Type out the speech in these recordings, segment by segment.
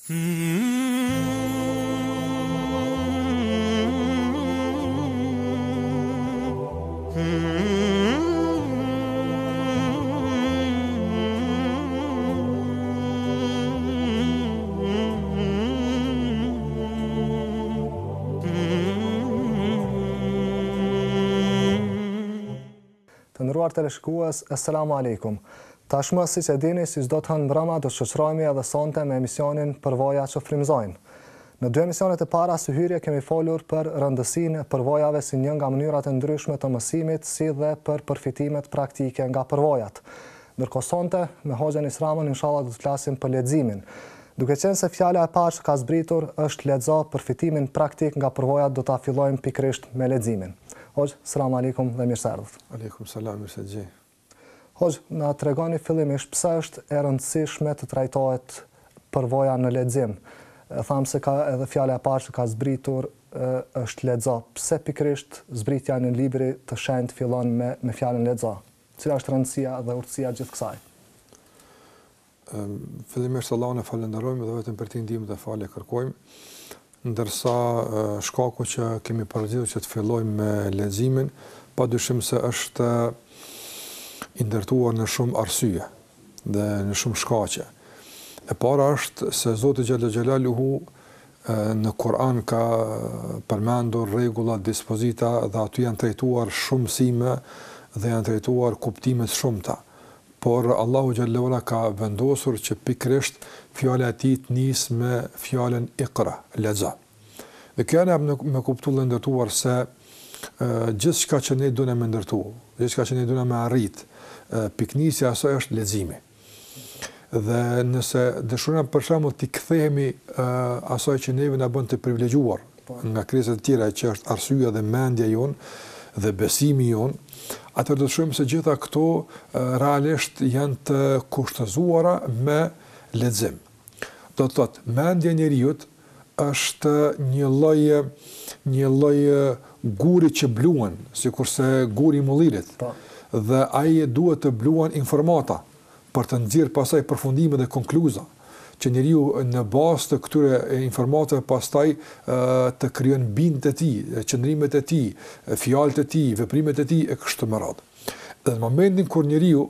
Të nderuar teleshikues, assalamu alaikum. Tashmë siç e dini, si çdo të hënë mbrëma do të shoqërohemi edhe sonte me emisionin Përvoja që frymëzojnë. Në dy emisionet e para së hyrje kemi folur për rëndësinë e përvojave si një nga mënyrat e ndryshme të mësimit, si dhe për përfitimet praktike nga përvojat. Ndërkohë sonte me Hoxhën Isramën inshallah do të flasim për leximin. Duke qenë se fjala e parë që ka zbritur është lexo, përfitimin praktik nga përvojat do ta fillojmë pikërisht me leximin. Hoxh, selam aleikum dhe mirë se erdhët. Aleikum salam, mirë se gjej. Hoxh, na tregoni fillimisht pse është e rëndësishme të trajtohet përvoja në lexim. Tham se ka edhe fjala e parë që ka zbritur është lexo. Pse pikërisht zbritja në libri të shenjtë fillon me fjalën lexo? Cila është rëndësia dhe urtësia gjithë kësaj? Fillimisht Allahun e falenderojmë dhe vetëm për të ndihmën dhe falje kërkojmë. Ndërsa shkaku që kemi përzier që të fillojmë me leximin, padyshim se është i ndërtuar në shumë arsye dhe në shumë shkaqe. E para është se Zoti Xhalla Xhelaluhu në Kur'an ka përmendur rregulla, dispozita dhe aty janë trajtuar shumë mësime dhe janë trajtuar kuptime të shumta. Por Allahu Xhalla Wala ka vendosur që pikërisht fjala e tij të nisë me fjalën Iqra, lexo. Dhe kjo na më kuptullë ndërtuar se gjithçka që ne duam të ndërtuar, gjithçka që ne duam të arrit, piknisja e saj është leximi. Dhe nëse dëshirojmë për shembull të kthehemi asaj që neve na bën të privilegjuar nga krizat e tjera që është arsyeja dhe mendja jon dhe besimi jon, atëherë do të shohim se gjitha këto realisht janë të kushtëzuara me lexim. Do të thotë, mendja e njeriu është një lloj guri që bluan, sikurse guri i mullirit. Dhe ai duhet të bluan informata për të nxjerrë pasaj përfundime dhe konkluza, që njeriu në bazë të këtyre informatave pastaj të krijon bindjet e tij, qëndrimet e tij, fjalët e tij, veprimet e tij e kështu me radhë. Dhe në momentin kur njeriu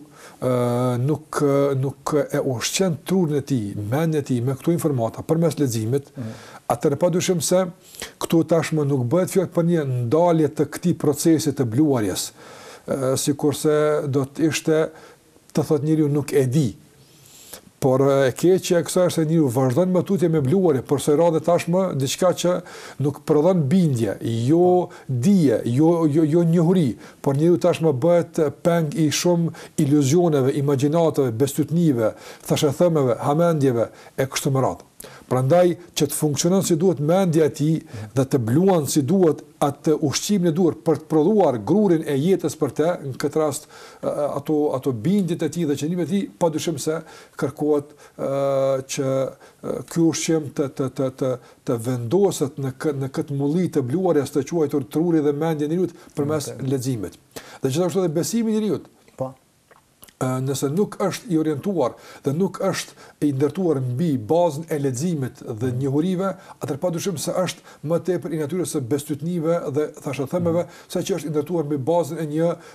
nuk e ushqen trurin e tij, mendjen e tij me këto informata përmes leximit, atëherë padyshim se këtu tashmë nuk bëhet fjalë për një ndalje të këtij procesi të bluarjes, sikurse do të ishte të thotë njeriu nuk e di. Por e keqja e kësaj është se njeriu vazhdon me tutje me bluarje, por së radhë tashmë diçka që nuk prodhon bindje, jo dije, jo njohuri, por njeriu tashmë bëhet peng i shumë iluzioneve, imagjinatave, bestytnive, thashëthëmeve, hamendjeve e kështu me radhë. Prandaj që të funksionon si duhet mendja e tij dhe të bluan si duhet atë ushqimin e duhur për të prodhuar grurin e jetës për të, në këtë rast ato bindjet e tij dhe qëndrimet e tij, padyshim se kërkohet që ky ushqim të vendoset në këtë mulli të bluarjes të quajtur truri dhe mendja e njeriu përmes leximit. Dhe gjithashtu edhe besimi i njeriu. Nëse nuk është i orientuar dhe nuk është i ndërtuar mbi bazën e leximit dhe njohurive, atëherë padyshim se është më tepër i natyrës së bestytnive dhe thashëthëmeve, saqë është i ndërtuar mbi bazën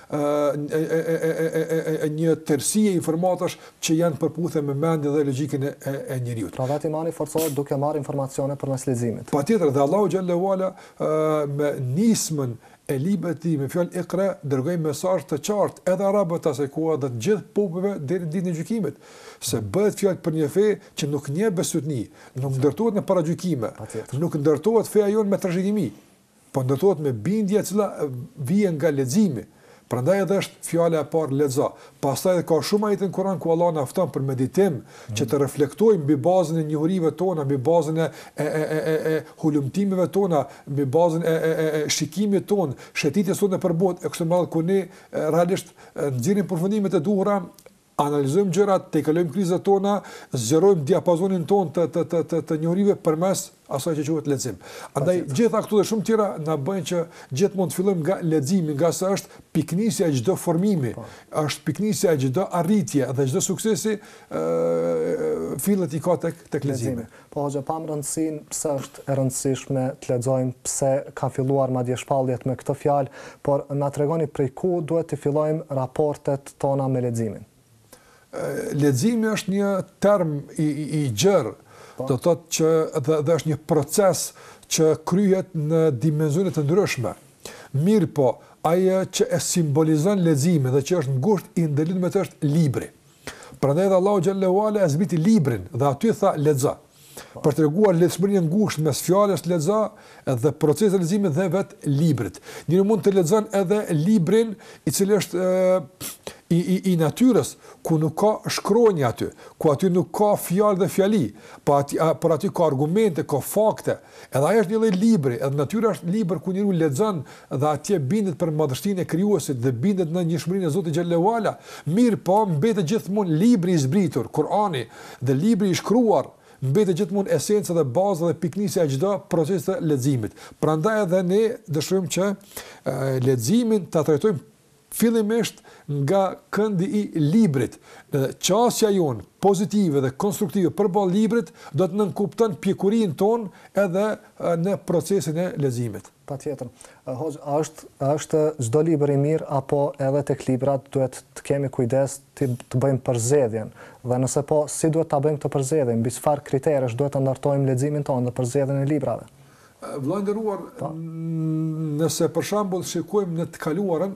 e një tërësie informatash që janë përputhje me mendjen dhe logjikën e njeriu. Pra vetë imani forcohet duke marrë informacione përmes leximit. Patjetër, dhe Allahu xhallahu ala me nismën e librit me fjalë Iqra dërgoi mesazh të qartë edhe arabëve të asaj kohe dhe të gjithë popujve deri në ditën e gjykimit, se bëhet fjalë për një fe që nuk njeh besytni, nuk ndërtohet në paragjykime, nuk ndërtohet feja jon me trashëgimi, po ndërtohet me bindje e cila vjen nga leximi. Prandaj edhe është fjala e parë lexo. Pastaj ka shumë ajete në Kur'an ku Allah na fton për meditim, që të reflektojmë mbi bazën e njohurive tona, mbi bazën e hulumtimeve tona, mbi bazën e shikimit ton, shëtitjes tonë për botë, e kështu me radhë ku ne realisht nxjerrim përfundimet e duhura analizojmë gjërat, të kalojmë krizat tona, zgjerojmë diapazonin ton të njohurive përmes asaj që quhet lexim. Andaj gjitha këto dhe shumë tjera na bëjnë që gjithmonë të fillojmë nga leximi, nga sa është piknisja e çdo formimi, është piknisja e çdo arritje dhe çdo suksesi fillet i ka tek leximi. Po hoxha, pam rëndësinë pse është e rëndësishme të lexojmë, pse ka filluar madje shpalljet me këtë fjalë, por na tregoni prej ku duhet të fillojmë raportet tona me leximin. Leximi është një term i gjerë, do të thotë që dhe është një proces që kryhet në dimensione të ndryshme. Mirë po, ajo që e simbolizon leximin dhe që është ngushtë i ndërlidhur me të është libri. Prandaj Allahu xhallahu ala e zbriti librin dhe aty tha lexo. Për të treguar lehtësmërinë ngushtë mes fjalës lexo dhe procesit të leximit dhe vetë librit. Njëri mund të lexon edhe librin i cili është i natyrës, ku nuk ka shkronjë aty, ku aty nuk ka fjalë dhe fjali, por aty ka argumente, ka fakte. Edhe ajo është një lloj libri, edhe natyra është libër ku njeriu lexon dhe atje bindet për madhështinë e krijuesit dhe bindet në njëshmërinë e Zotit xhallahu ala. Mirë po, mbetet gjithmonë libri i zbritur, Kurani, dhe libri i shkruar, mbetet gjithmonë esenca dhe baza dhe piknisja e çdo procesi të leximit. Prandaj edhe ne dëshirojmë që leximin ta trajtojmë fillimisht nga këndi i librit. Qasja jonë pozitive dhe konstruktive përballë librit do të nënkupton pjekurinë tonë edhe në procesin e leximit. Patjetër. Është çdo libër i mirë apo edhe tek librat duhet të kemi kujdes të bëjmë përzgjedhjen. Dhe nëse po, si duhet ta bëjmë këtë përzgjedhje? Mbi çfarë kriterësh duhet të ndërtojmë leximin tonë dhe përzgjedhjen e librave? Vëllai nderuar, nëse për shembull shikojmë në të kaluarën,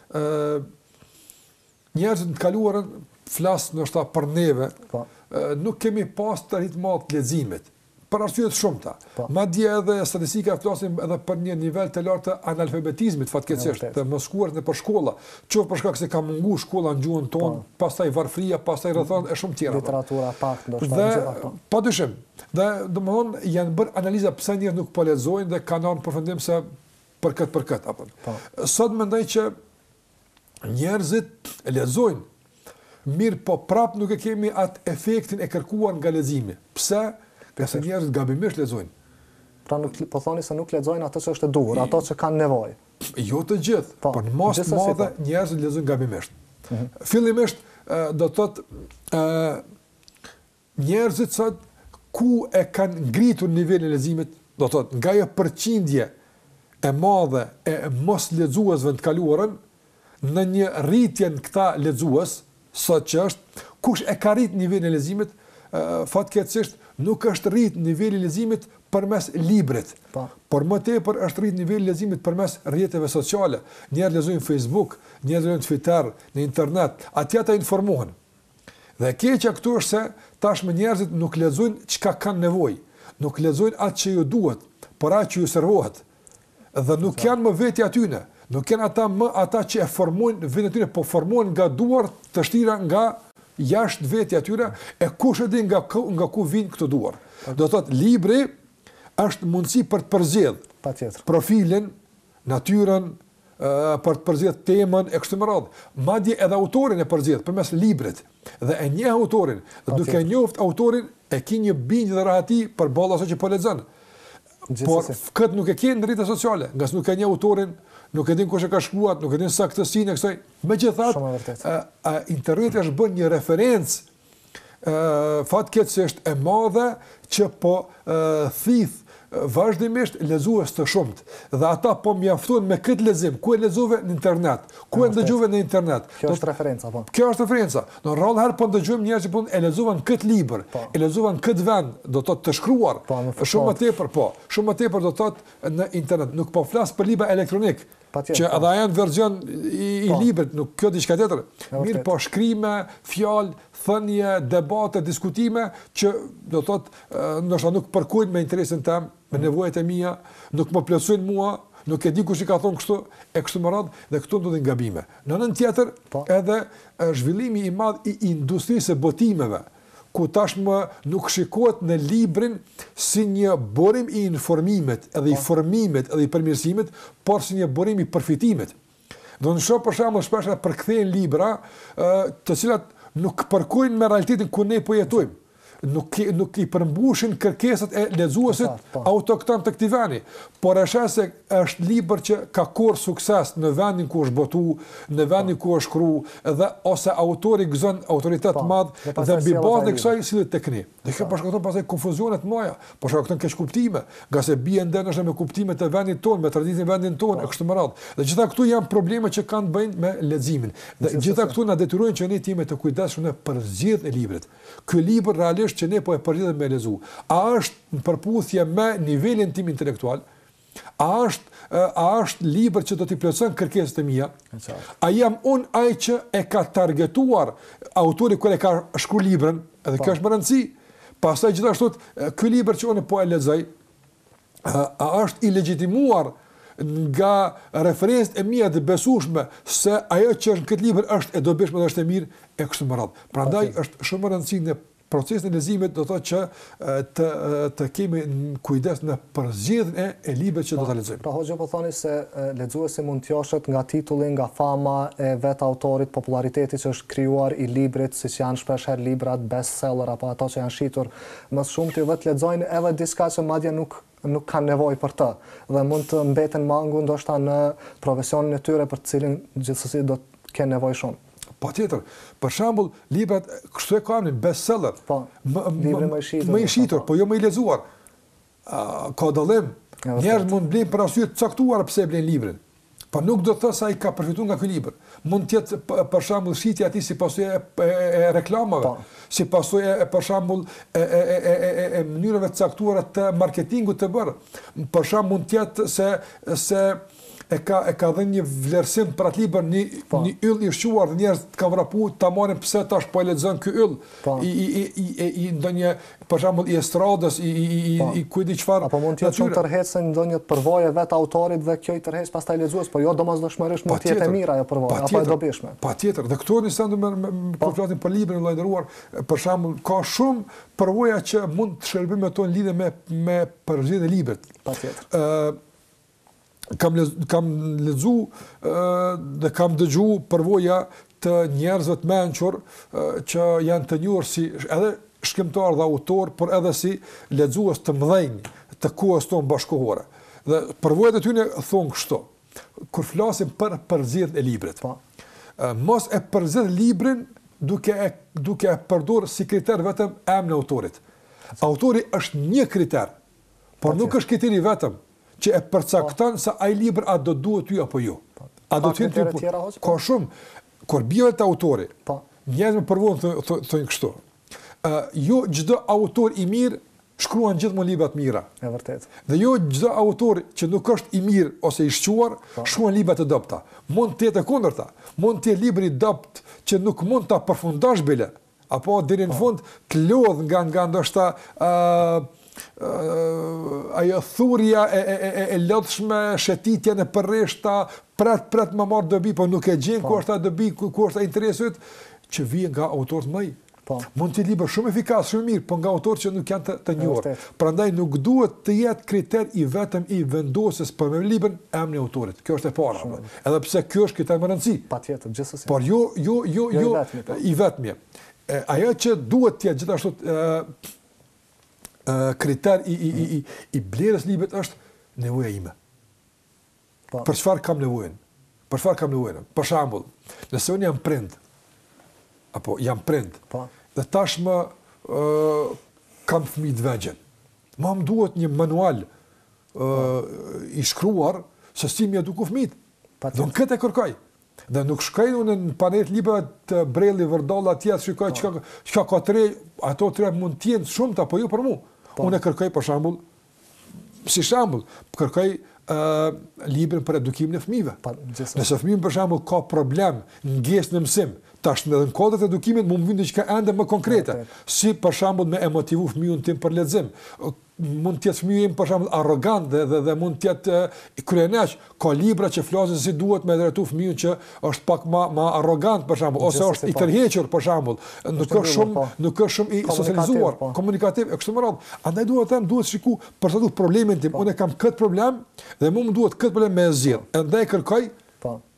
njerëzit të kaluarën flasë ndoshta për neve, nuk kemi pas të rritë madh të leximit, për arsye të shumta. Madje edhe statistika flasin edhe për një nivel të lartë të analfabetizmit fatkeqësisht, të mos shkuar në për shkolla, qoftë për shkak se ka munguar shkolla në gjuhën tonë, pastaj varfëria, pastaj rrethon e shumë tjera. Literatura pak ndoshta. Padyshim. Dhe domthonë janë bërë analiza pse njerëzit nuk po lexojnë dhe kanë në përfundim se për këtë apo. Sot mendoj që njerëzit lexojnë, mirë po prap nuk e kemi atë efektin e kërkuar nga leximi. Pse? Pse njerëzit gabimisht lexojnë. Pra nuk po thoni se nuk lexojnë ato që është e duhur, ato që kanë nevojë. Jo të gjithë, por në masë të madhe njerëzit lexojnë gabimisht. Fillimisht do të thotë njerëzit sot ku e kanë ngritur nivelin e leximit, do të thotë nga ajo përqindje e madhe e mos lexuesve të kaluarën në një rritje në këta lexues, sot që është kush e ka rrit nivelin e leximit, fatkeqësisht nuk është rrit niveli i leximit përmes librit, por më tepër është rrit niveli i leximit përmes rrjeteve sociale. Njerëzit lexojnë Facebook, njerëzit lexojnë Twitter, në internet, atje ata informohen. Dhe keqja këtu është se tashmë njerëzit nuk lexojnë çka kanë nevojë, nuk lexojnë atë që ju duhet, por atë që ju servohet. Dhe nuk janë më veti atyne. Nuk janë ata që e formojnë vendin e tyre, po formojnë nga duar të shtira nga jashtë veti atyre, e kush e di nga ku vijnë këto duar. Do thotë libri është mundësi për të përzgjedh profilin, natyrën, për të përzgjedh temën e kështu me radhë. Madje edhe autorin e përzgjedh përmes librit. Dhe e njeh autorin, dhe duke e njoft autorin e ke një bindje dhe rahati përballë asaj që po lexon. Por këtë nuk e ke në rrjetet sociale, nga se nuk e njeh autorin, nuk e din kush e ka shkruar, nuk e din saktësinë e kësaj. Megjithatë, interneti është bën një referencë fatkeqësisht e madhe që po thith vazhdimisht lexues të shumt. Dhe ata po mjaftojnë me këtë lexim, ku e lexove në internet, ku e dëgjove në internet. Kjo është referenca, po. Kjo është referenca. Në rrallë herë po dëgjojmë njerëz që po e lexuan këtë libër, e lexuan këtë vend, do të thotë të shkruar. Shumë më tepër, shumë më tepër do të thotë në internet. Nuk po flas për libra elektronik, që edhe janë version i librit, nuk kjo diçka tjetër. Mirë po shkrime, fjalë, thënie, debate, diskutime që do të thotë ndoshta nuk përkujnë me interesin tim, me nevojat e mia, nuk më plotësojnë mua, nuk e di kush i ka thonë kështu e kështu me radhë dhe këtu ndodhin gabime. Në anën tjetër, edhe zhvillimi i madh i industrisë së botimeve, ku tashmë nuk shikohet në librin si një burim i informimit, edhe i formimit, edhe i përmirësimit, por si një burim i përfitimit. Do të shoh për shembull shpesh përkthehen libra, të cilat nuk përkojnë me realitetin ku ne po jetojmë. Nuk i përmbushin kërkesat e lexuesit autokton të këtij vendi, por se është libër që ka korr sukses në vendin ku është botu, në vendin ku është shkruar, dhe ose autori gëzon autoritet të madh dhe mbi bazën e kësaj sillet tek ne. Dhe kjo shkakton pastaj konfuzione të mëdha, po shkakton keq kuptime, nga se bie ndenësh me kuptimet e vendit tonë, me traditën e vendit tonë e kështu me radhë. Dhe gjitha këtu janë probleme që kanë të bëjnë me leximin. Dhe gjitha këtu na detyrojnë që ne të jemi të kujdesshëm në përzgjedhjen e librit. Ky libër realisht që ne po e përzgjedhim me lezu. A është në përputhje me nivelin tim intelektual? A është libër që do t'i plotëson kërkesat e mia? A jam unë ai që e ka targetuar autori kur e ka shkruar librin? Edhe kjo është më rëndësi. Pastaj gjithashtu ky libër që unë po e lexoj, a është i legjitimuar nga referencat e mia të besueshme se ajo që është në këtë libër është e dobishme dhe është e mirë e kështu me radhë. Prandaj është shumë e rëndësishme në procesin e leximit do të thotë që të kemi kujdes në përzgjedhjen e librit që do ta lexojmë. Pra hoxha po thoni se lexuesi mund të joshet nga titulli, nga fama e vet autorit, populariteti që është krijuar i librit, siç janë shpeshherë librat bestseller apo ato që janë shitur më shumë të vetë lexojnë edhe diçka që madje nuk kanë nevojë për të dhe mund të mbeten mangu ndoshta në profesionin e tyre për të cilin gjithsesi do të kenë nevojë shumë. Patjetër, për shembull, librat kështu e kanë bestseller. Po, libri më i shitur, po jo më i lexuar. Ka dallim. Njerëz mund blejnë për arsye të caktuara pse blejnë librin. Po nuk do të thotë se ai ka përfituar nga ky libër. Mund të jetë për shembull shitja e tij si pasojë e reklamave, si pasojë për shembull e mënyrave të caktuara të marketingut të bërë. Për shembull mund të jetë se e ka dhënë një vlerësim për atë libër, një yll i shquar, dhe njerëz të kanë vrapuar ta marrin pse tash po e lexon ky yll. I ndonjë për shembull i estradës, i kujt çfarë. Apo mund të jetë shumë tërheqëse ndonjë përvojë vet autorit dhe kjo i tërheq pastaj lexues, po jo domosdoshmërisht mund të jetë e mirë ajo përvojë, apo e dobishme. Patjetër, dhe këtu nisem po flasim për librin e lajmëruar, për shembull ka shumë përvoja që mund të shërbejnë me tonë lidhje me përzgjedhjen e librit. Patjetër. Kam lexu dhe kam dëgju përvoja të njerëzve të mençur që janë të njohur si edhe shkrimtar dhe autor, por edhe si lexues të mëdhenj të kohës tonë bashkëkohore. Dhe përvojat e tyre thonë kështu: kur flasim për përzgjedhjen e librit, mos e përzgjedh librin duke e përdorur si kriter vetëm emrin e autorit. Autori është një kriter, por nuk është kriteri vetëm që e përcakton se ai libër a do duhet ty apo jo. A do të ty ka shumë kur bie te autori. Njerëz më përvojnë thonë kështu. Jo çdo autor i mirë shkruan gjithmonë libra të mira. Është vërtet. Dhe jo çdo autor që nuk është i mirë ose i shquar shkruan libra të dobta. Mund të jetë e kundërta. Mund të jetë libri i dobt që nuk mund ta përfundosh bile, apo deri në fund të lodh nga ndoshta ajo thurja e lodhshme, shëtitja në përreshta, pret më marrë dobi, po nuk e gjen ku është ta dobi, ku është ta interesit, që vjen nga autorët mëj. Mund të libër shumë efikas, shumë mirë, po nga autorët që nuk janë të njohur. Prandaj nuk duhet të jetë kriter i vetëm i vendosjes për me librin emri i autorit. Kjo është e para. Edhe pse kjo është kriter më rëndësi. Patjetër, gjithsesi. Por jo i vetmi. Ajo që duhet të jetë gjithashtu kriter i blerës librit është nevoja ime. Për çfarë kam nevojën? Për shembull, nëse unë jam prind, apo jam prind, dhe tashmë kam fëmijë të vegjël, më duhet një manual i shkruar se si më eduko fëmijët. Do këtë e kërkoj. Dhe nuk shkoj unë në panet libra të Brelli, Vërdalla, tjetë, shikoj çka ka tre, ato tre mund të jenë shumë apo jo për mua. Unë kërkoj për shembull, kërkoj librin për edukimin e fëmijëve. Nëse fëmiu për shembull ka problem ngjesë në mësim, tash në kodrat e edukimit mund vjen diçka ende më konkrete, si për shembull me e motivu fëmijën tim për lexim. Mund të jetë fëmiu im për shembull arrogant dhe mund të jetë kryeneq, ka libra që flasin si duhet me drejtu fëmijën që është pak më arrogant për shembull, ose është i tërhequr për shembull, nuk është shumë i socializuar, komunikativ e kështu me radhë. Andaj duhet shiku për sa duhet problemin tim, unë kam këtë problem dhe më duhet këtë problem me zgjidh. Andaj kërkoj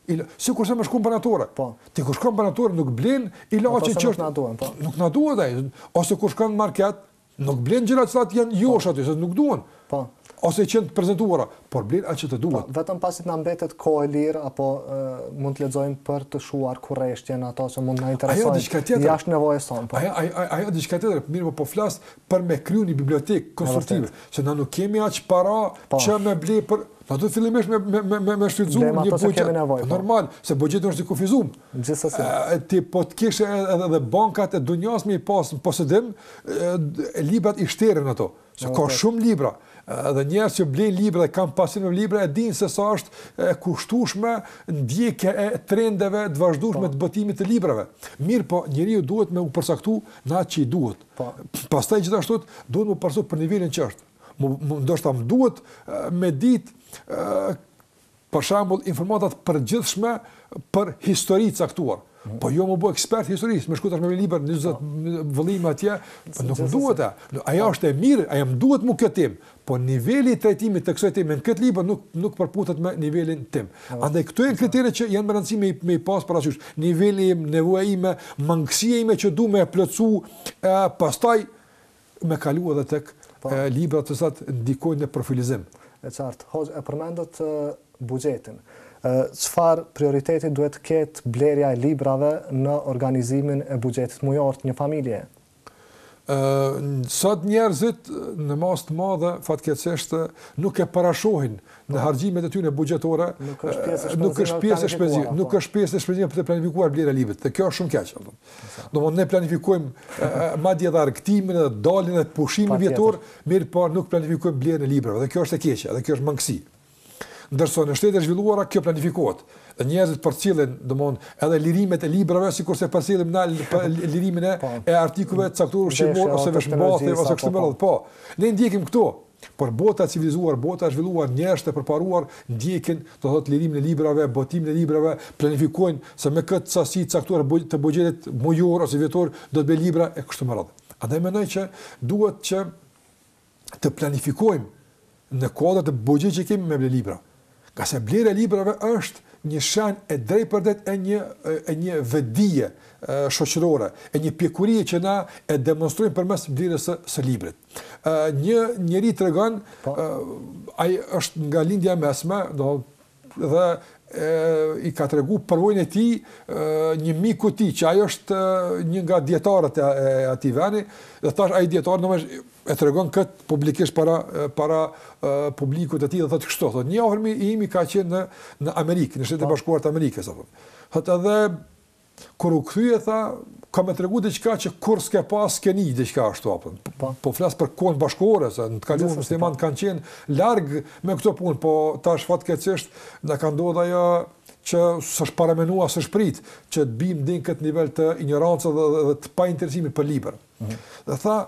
Sikur se më shkon banatore. Po. Ti kur shkon banatore nuk blen ilaçe që nuk na duan, po. Nuk na duhet ai. Ose kur shkon në market, nuk blen gjëra që janë josh aty, se nuk duan. Po. Ose që të prezantuara, por blen atë që të duhet. Vetëm pasi na mbetet kohë e lirë apo mund të lexojmë për të shuar kurreshtjen ato që mund na interesojnë jashtë nevojës sonë. Po. Ajo diçka tjetër, mirë po flas për me kryu një bibliotekë konstruktive, se na nuk kemi aq para që me ble për na do fillimisht me shfrytzuar një buxhet normal, se buxheti është i kufizuar. Gjithsesi. Ti po të kishe edhe bankat e dunjas me pas posedim librat i shterën ato. Se ka shumë libra. Dhe njerëz që blejnë libra dhe kanë pasim me libra e dinë se sa është e kushtueshme ndjekja e trendeve të vazhdueshme të botimit të librave. Mirë, po njeriu duhet me u përcaktu në atë që i duhet. Pastaj gjithashtu duhet me u përcaktu për nivelin që është. Ndoshta më duhet me ditë për shembull informata të përgjithshme për histori të caktuar. Po jo më bëu ekspert historisë, më shkruaj me libër 20 vëllime atje, nuk më duhet ajo. Ajo është e mirë, ajo më duhet më këtë tim, po niveli i trajtimit të kësaj teme në këtë libër nuk përputet me nivelin tim. Andaj këto janë kriteret që janë më rëndësishme me pas parasysh. Niveli im, nevoja ime, mangësia ime që duam me plotsu, pastaj me kalu edhe tek librat të sa ndikojnë në profilizim. E qartë. Hoxh, e përmendët buxhetin. Çfarë prioriteti duhet ketë blerja e librave në organizimin e buxhetit mujor të një familje? Sot njerëzit në masë të madhe fatkeqësisht nuk e parashohin në harxhimet e tyre buxhetore, nuk është pjesë e shpenzimit për të planifikuar blerja e librit. Dhe kjo është shumë keq. Domthonë ne planifikojmë madje edhe argëtimin edhe daljen e pushimit vjetor, mirë po nuk planifikojmë blerjen e librave. Dhe kjo është e keqe, dhe kjo është mangësi. Ndërsa në shtetet e zhvilluara kjo planifikohet. Dhe njerëzit përcjellin, domthonë, edhe lirimet e librave, sikurse përcjellim na lirimin e artikujve të caktuar ushqimor ose veshmbathje ose kështu me radhë. Po, ne ndjekim këto. Por bota e civilizuar, bota e zhvilluar, njerëzit e përparuar ndjekin, do thotë lirimin e librave, botimin e librave, planifikojnë se me këtë sasi të caktuar të buxhetit mujor ose vjetor do të bëj libra e kështu me radhë. Andaj mendoj që duhet që të planifikojmë në kuadër të buxhetit që kemi me libra. Ka se blerja e librave është një shenjë e drejtpërdrejtë e një vedije shoqërore, e një pjekurie që na e demonstrojmë përmes blerjes së librit. Një njeri tregon, ai është nga lindja mesme, dhe i ka tregu përvojën e tij një miku i tij, që ai është një nga dietarët e atij veni, dhe thash ai dietar domosht e tregon kët publikisht para publikut të tij, dhe thotë kështu, thotë një afërmi i imi ka qenë në Amerikë, në Shtetet e Bashkuara të Amerikës, apo. Thotë edhe kur u kthye tha, ka më tregu diçka që kur s'ke pas keni diçka ashtu apo. Po flas për kohën bashkëore, se në të kaluar muslimanët kanë qenë larg me këto punë, po tash fatkeqësisht na ka ndodhur ajo që s'është paramenuar, s'është prit që të bim në këtë nivel të ignorancës dhe të painteresimit për libër. Dhe tha,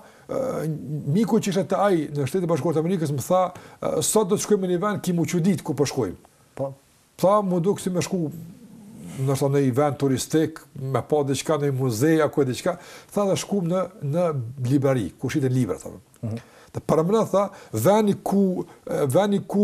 miku që ishte te ai në Shtetet e Bashkuara të Amerikës më tha, sot do të shkojmë në një vend kimu çudit ku po shkojmë. Po. Tha, më duk si më shku nështë në event turistik, me pa diçka në muzej, apo diçka, tha dhe shkum në librari, ku shiten libra, tha. Dhe paramëna, tha, veni ku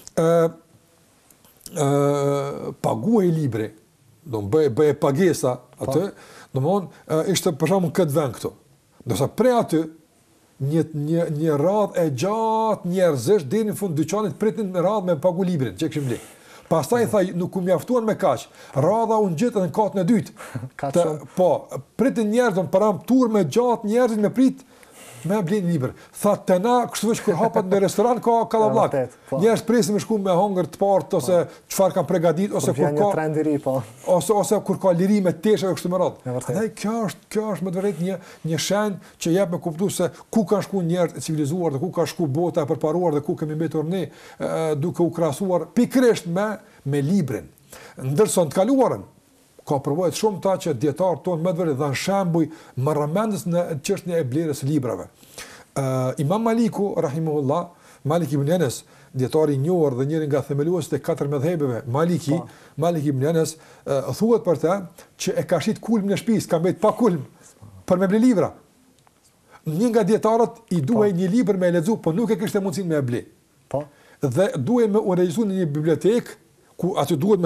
paguaj libri, do bëje pagesa atë, do mënë, ishte përshamu këtë vend këto. Nësa pre aty, një radhë e gjatë njerëzish, dhe në fund dyqanit pritin në radhë me pagu librin, që këshim li. Pastaj tha, nuk u mjaftuan me kaq. Radha u ngjit edhe në katën e dytë. Po, pritin njerëz, param tur me gjatë njerëzit me prit me blen libër. Tha te na, kështu veç kur hapat në restoran ka kallallak. Njerëz presin me shku me hongër të partë ose çfarë kanë përgatitur ose kur ka trend i ri, po. Ose kur ka lirime të teshave kështu me radhë. Andaj kjo është më vërtet një shenjë që jep me kuptues se ku kanë shku njerëz të civilizuar dhe ku ka shku bota e përparuar dhe ku kemi mbetur ne duke u krahasuar pikërisht me librin. Ndërsa të kaluarën ka provuar shumë ta që dietarët tonë më të vërtetë dhanë shembuj marramendës në çështjen e blerjes së librave. Imam Maliku rahimahullah, Malik ibn Anas, dietari i njohur dhe njëri nga themeluesit e katër mëdhëbeve, Malik ibn Anas, thuhet për të që e ka shit kulmin e shtëpisë, ka mbet pa kulm për me ble libra. Një nga dietarët i duhej një libër me lexu, po nuk e kishte mundësinë me e ble. Po. Dhe duhej me u regjistruar në një bibliotekë ku aty duhet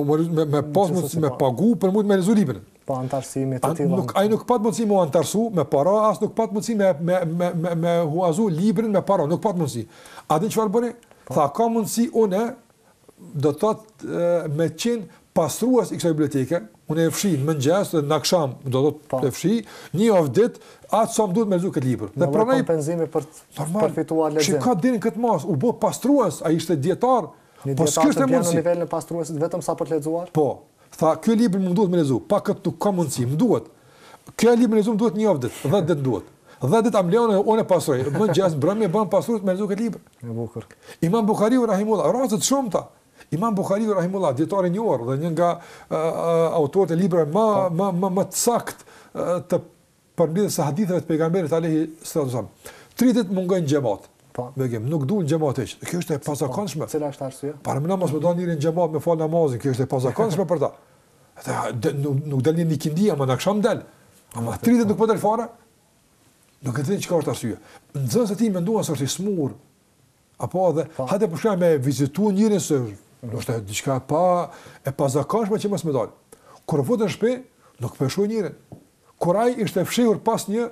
me pas mundësi me pagu për mund me lexu librin. Po antarësimi të tilla. Ai nuk pat mundësi me antarësu me para, as nuk pat mundësi me huazu librin me para, nuk pat mundësi. A din çfarë bëri? Tha ka mundësi unë do të thotë me qenë pastrues i kësaj biblioteke, unë e fshi në mëngjes në akşam do të të fshi një javë ditë atë sa më duhet me lexu këtë libër. Dhe pranoj kompenzimi për përfituar lexim. Çka deri në këtë mos u bë pastrues, ai ishte dietar. Po s'kishte mundësi në nivelin e pastruesit vetëm sa për të lexuar? Po. Tha, ky libër më duhet me lexu, pa këtë nuk ka mundësi, më duhet. Ky libër me lexu më duhet një javë ditë, 10 ditë duhet. 10 ditë am lejon unë pastroj. Mëngjes brëmi bën pastrues me lexu këtë libër. E bukur. Imam Buhariu rahimullah, raste të shumta. Imam Buhariu rahimullah, dietar i njohur dhe një nga autorët e librave më të saktë të përmbledhjes së haditheve të pejgamberit alayhi salatu wasallam. 3 ditë mungojnë xhamat. Begem, nuk duan xhamat hiç. Kjo është e pazakonshme. Cila është arsyeja? Para më mos më doni në xhamat me fal namazin, kjo është e pazakonshme për ta. Ata nuk dalin në kindia, më naksham dal. Ama 3 ditë nuk po dal fare. Nuk e di çka është arsyeja. Nxënësit e tij menduan se është i smur. Apo edhe hajde për shkak me vizitu njërin se është diçka e pazakonshme që mos më dal. Kur vuten në shtëpi, nuk peshoj njërin. Kur ai ishte fshehur pas një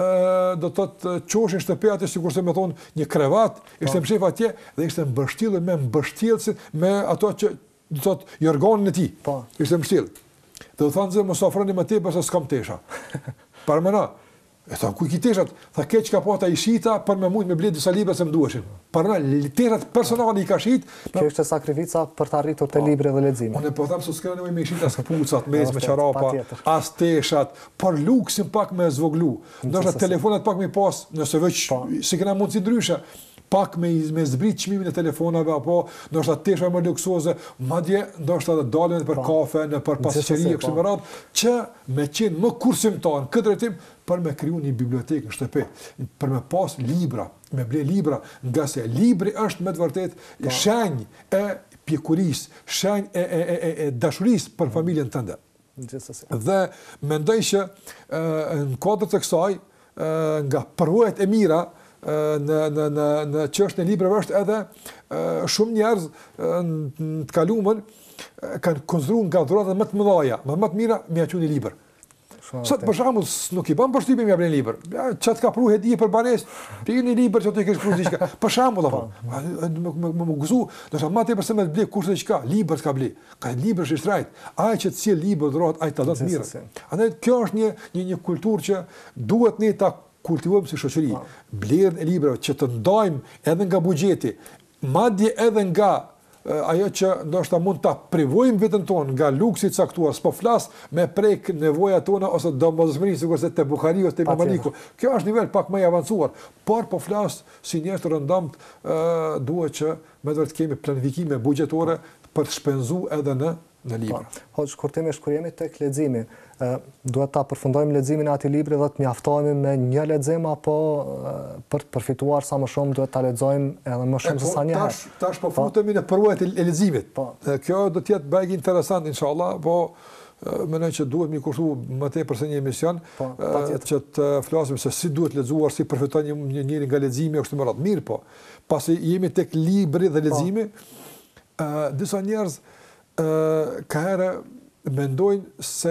do të thotë qoshin shtëpi atë sikurse më thon një krevat, ishte mshef atje dhe ishte mbështjellur me mbështjellësin me ato që do të thotë i organin e tij. Ishte mbështjell. Do thonë se mos ofroni më tepër se s'kam tesha. Para mëna. E tha ku ki teshat? Tha keq ka pata i shita për me mujt me blet disa libra se më duheshin. Para teshat personale i ka shit. Kjo është sakrifica për të arritur te libri dhe leximi. Unë po them se s'ka nevojë me shit as kpucat, mes me çarapa, as teshat, por luksin pak me zvoglu. Ndoshta telefonat pak më pas, nëse veç si kena mundsi ndryshe. Pak me zbrit çmimin e telefonave apo ndoshta tesha më luksoze, madje ndoshta dalën për kafe, në për pasqëri kështu me radhë, që me qenë më kursimtar këtë drejtim për me kriju një bibliotekë në shtëpi, për me pas libra, me ble libra, nga se libri është me të vërtetë shenjë e pjekurisë, shenjë e dashurisë për familjen tënde. Dhe mendoj që në kuadër të kësaj, nga përvojat e mira në çështën e librave është edhe shumë njerëz të kaluamën kanë konstruuar nga dhuratat më të mëdha, më të mira me aqë një libër. Sot për shembull nuk i bën përshtypje me një libër. Çat ka pru hedi për banesë, ti një libër që ti ke shkruar diçka. Për shembull apo më gëzu, do të thotë më se më ble kurse diçka, libër ka ble. Ka libër është shtrajt. Ai që të sjell libër dhurat, ai ta do të mirë. Andaj kjo është një kulturë që duhet ne ta kultivojmë si shoqëri. Blerjen e librave që të ndajmë edhe nga buxheti, madje edhe nga ajo që ndoshta mund ta privojmë veten tonë nga luksi i caktuar, s'po flas me prek nevojat tona ose domosdoshmëri sikurse te Buhariu ose te Mamaliku. Kjo është nivel pak më i avancuar, por po flas si njerëz të rëndomt, duhet që me vërtet kemi planifikime buxhetore për të shpenzuar edhe në libra. Hoxh, kur jemi tek leximi, duhet ta përfundojmë leximin e atij libri dhe të mjaftohemi me një lexim apo për të përfituar sa më shumë duhet ta lexojmë edhe më shumë se sa një herë. Tash po futemi në përvojat e leximit. Kjo do të jetë bëj interesant inshallah, po mendoj që duhet mi kushtu më tepër se një emision që të flasim se si duhet lexuar, si përfiton njëri nga leximi ose më radh mirë, po pasi jemi tek libri dhe leximi, disa njerëz ka herë mendojnë se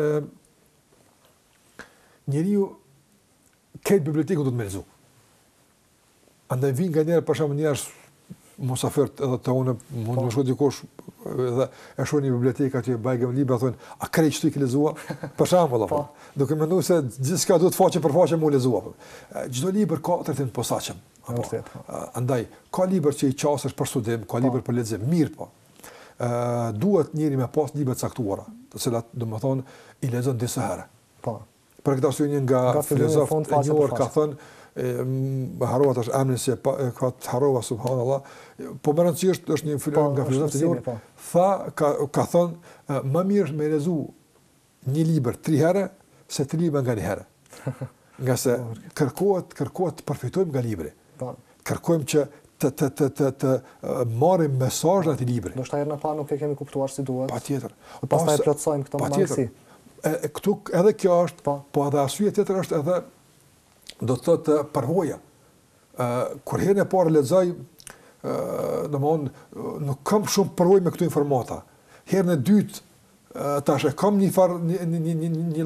njeriu këtë bibliotekën do të me lexu. Andaj vinë nga njerë, për shembull njerëz mosafirët edhe të unë, mund më shkoj dikush dhe e shoh një bibliotekë aty bajgëm libra, thonë, a krejt çtu i ke lexuar? Për shembull apo. Duke menduar se gjithçka duhet faqe për faqe mu lexuar. Çdo libër ka tërtim të posaçëm. Andaj ka libër që i qasesh për studim, ka libër për lexim, mirë po. Duhet njëri me pas libra të caktuara, të cilat domethënë i lexon disa herë. Po. Për këtë arsye një nga filozofët e njohur ka thënë harrova tash emrin se ka harrova subhanallah, po më rëndësisht është një nga filozofët e njohur, ka thënë më mirë me lexu një libër 3 herë se 3 libra nga një herë. Nga se kërkohet të përfitojmë nga libri. Kërkojmë që të marrim mesazhin e atij libri. Do të thotë herën e parë nuk e kemi kuptuar si duhet. Patjetër. Pastaj plotsojmë këtë mangësi. Këtu edhe kjo është, po edhe arsye tjetër është edhe do të thotë përvoja. Kur herën e parë lexoj nuk kam shumë përvojë me këto informata. Herën e dytë tash e kam një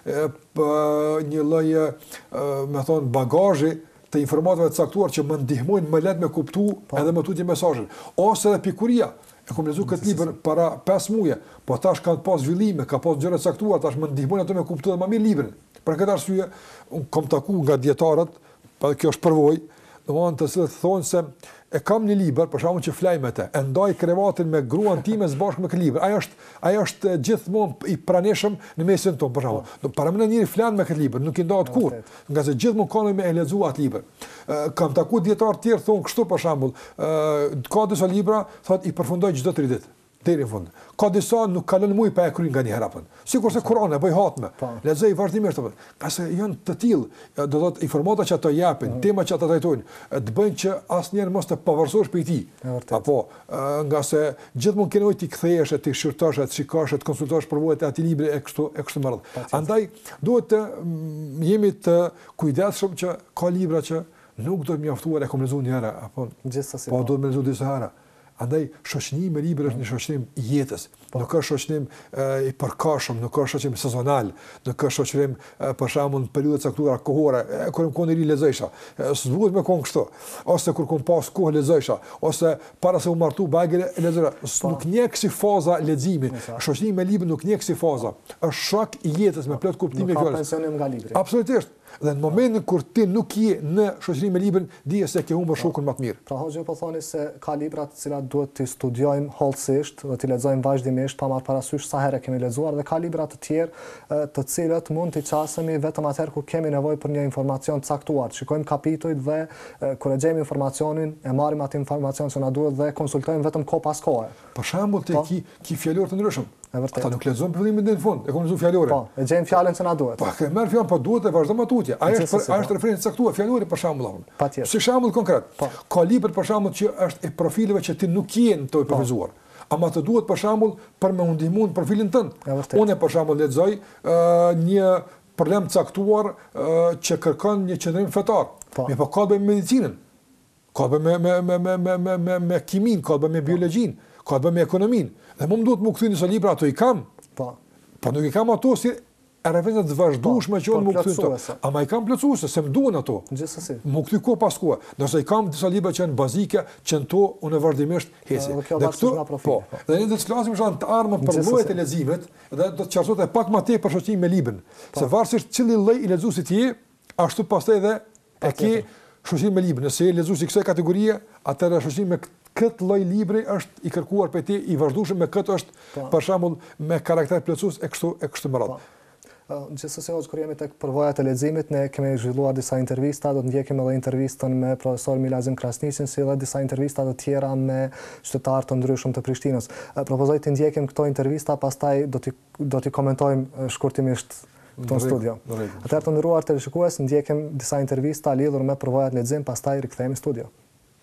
lloj me thon bagazhi të informatave të caktuar që më ndihmojnë më lehtë me kuptu edhe më tutje mesazhin. Ose edhe pikuria. E kam lexuar këtë libër para 5 muaj, po tash kanë pas zhvillime, ka pas gjëra të caktuara, tash më ndihmojnë ato me kuptu edhe më mirë librin. Për këtë arsye, un kam taku nga dietarët, pa kjo është përvojë, domethënë të cilët thonë se e kam një libër, për shkakun që flaj me të, e ndaj krevatin me gruan time së bashku me këtë libër. Ajo është gjithmonë i pranishëm në mesin tonë, për shkakun. Para më njëri flan me këtë libër, nuk i ndahet kurrë, nga se gjithmonë kanë me e lexuar atë libër. Kam taku dietar të tjerë thonë kështu për shembull, ka disa libra, thotë i përfundoj çdo 3 ditë. Deri në fund. Ka disa nuk kalon muaj pa e kryer nga një herë apo. Sikurse Kur'ani bëj hatme. Lexoj vazhdimisht apo. Qase janë të tillë, do të thotë informata që ato japin, tema që ato trajtojnë, të bëjnë që asnjëherë mos të pavarësohesh prej tij. Apo nga se gjithmonë ke nevojë të kthehesh, të shqyrtosh, të shikosh, të konsultosh përvojat e atij libri e kështu me radhë. Andaj duhet të jemi të kujdesshëm që ka libra që nuk do të mjaftuar e kam lexuar një herë apo gjithsesi. Po do të më lexoj disa herë. Andaj shoqënimi me libra është një shoqënim i jetës, nuk është shoqënim i përkohshëm, nuk është shoqënim sezonal, nuk është shoqënim për shembull në periudha të caktuara kohore, kur kam qenë i lexojsha, s'duhet me kon kështu, ose kur kam pas kohë lexojsha, ose para se u martu bagële lexoja, nuk njeh si faza leximi, shoqënimi me librin nuk njeh si faza, është shok i jetës me plot kuptim e fjalës. Pensionim nga libri. Absolutisht. Dhe në momentin kur ti nuk je në shoqëri me librin, dije se ke humbur shokun më të mirë. Pra hoxha po thoni se ka libra të cilat duhet të studiojmë hollësisht dhe të lexojmë vazhdimisht pa marrë parasysh sa herë kemi lexuar, dhe ka libra të tjerë të cilët mund t'i qasemi vetëm atëherë kur kemi nevojë për një informacion të caktuar. Shikojmë kapitujt dhe kur e gjejmë informacionin, e marrim atë informacion që na duhet dhe konsultojmë vetëm kohë pas kohe. Për shembull ti fjalor të ndryshëm. Ata nuk lexojnë fillimin deri në fund, e kam lexuar fjalore. Po, e gjejmë fjalën që na duhet. Po, e merr fjalën, po duhet të vazhdojmë tutje. Ai është referencë caktuar fjalore për shembull. Si shembull konkret. Ka libër për shembull që është e profileve që ti nuk je në të përfizuar. Ama të duhet për shembull për me ndihmu në profilin tënd. Unë për shembull lexoj një problem caktuar që kërkon një qendrim fetar. Me po ka bëj me medicinën. Ka bëj me kimin, ka bëj me biologjin, ka bëj me ekonomin. Dhe më duhet më kthy nëse libra ato i kam. Po nuk i kam ato si referenca të vazhdueshme që unë më kthy ato. Ama i kam plotësuese se më duan ato. Gjithsesi. Më kthy kohë pas kohë. Nëse i kam disa libra që janë bazike, që në to unë vazhdimisht hesi. Dhe këtu po. Dhe ne do të flasim të armën për llojet e leximit dhe do të qartësohet pak më tej për shoqërinë me librin. Se varësisht cili lloj i lexuesit je, ashtu pastaj edhe e ke shoqërinë me librin. Nëse je lexues i kësaj kategorie, atëherë shoqërinë me këtë lloj libri është i kërkuar për ti, i vazhdueshëm me këtë është për shembull me karakter plotësues e kështu me radhë. Gjithsesi kur jemi tek përvojat e leximit, ne kemi zhvilluar disa intervista, do të ndjekim edhe intervistën me profesor Milazim Krasniqin, si edhe disa intervista të tjera me qytetarë të ndryshëm të Prishtinës. Propozoj të ndjekim këto intervista, pastaj do t'i komentojmë shkurtimisht këtu në studio. Atëherë të nderuar teleshikues, ndjekim disa intervista lidhur me përvojat lexim, pastaj rikthehemi në studio.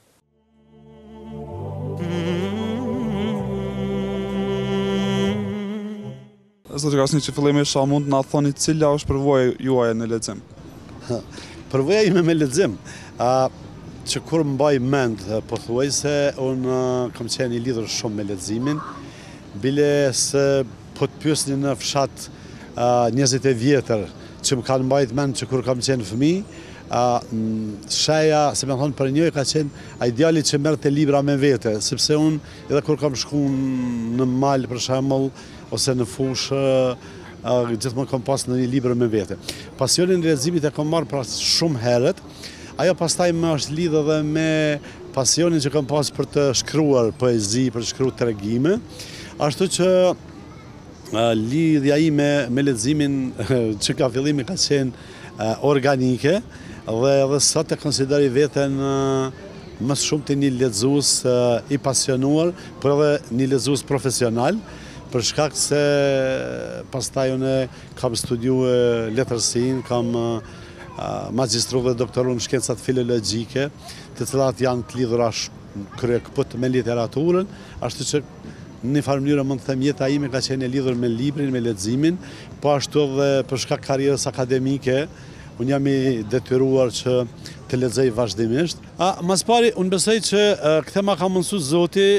Zoti Krasniqi, fillimisht a mund na thoni cila është përvoja juaj në lexim? Përvoja ime me lexim, që kur mbaj mend, pothuajse unë kam qenë i lidhur shumë me leximin, bile se po të pyesni në fshat 20 vjetër që më kanë mbajt mend që kur kam qenë fëmijë, shaja, se me thonë për njëj, ka qenë ideali që merrte libra me vete, sepse unë edhe kur kam shku në mal, për shembull, ose në fushë, gjithmonë kam pas në një libër me vete. Pasionin e leximit e kam marrë pra shumë herët, ajo pastaj më është lidhë edhe me pasionin që kam pas për të shkruar poezi, për të shkruar tregime, ashtu që lidhja ime me leximin që ka fillimi ka qenë organike, dhe edhe sot e konsideroj veten më shumë të një lexues i pasionuar, por edhe një lexues profesional, për shkak se pastaj unë kam studiuar letërsinë, kam magjistru dhe doktoru në shkencat filologjike, të cilat janë të lidhura kryekëput me literaturën, ashtu që në një farë mënyrë mund të them jeta ime ka qenë e lidhur me librin, me leximin, po ashtu edhe për shkak karrierës akademike, unë jam i detyruar që të lexoj vazhdimisht. Mas pari, unë besoj që këtë ma ka mundësu Zoti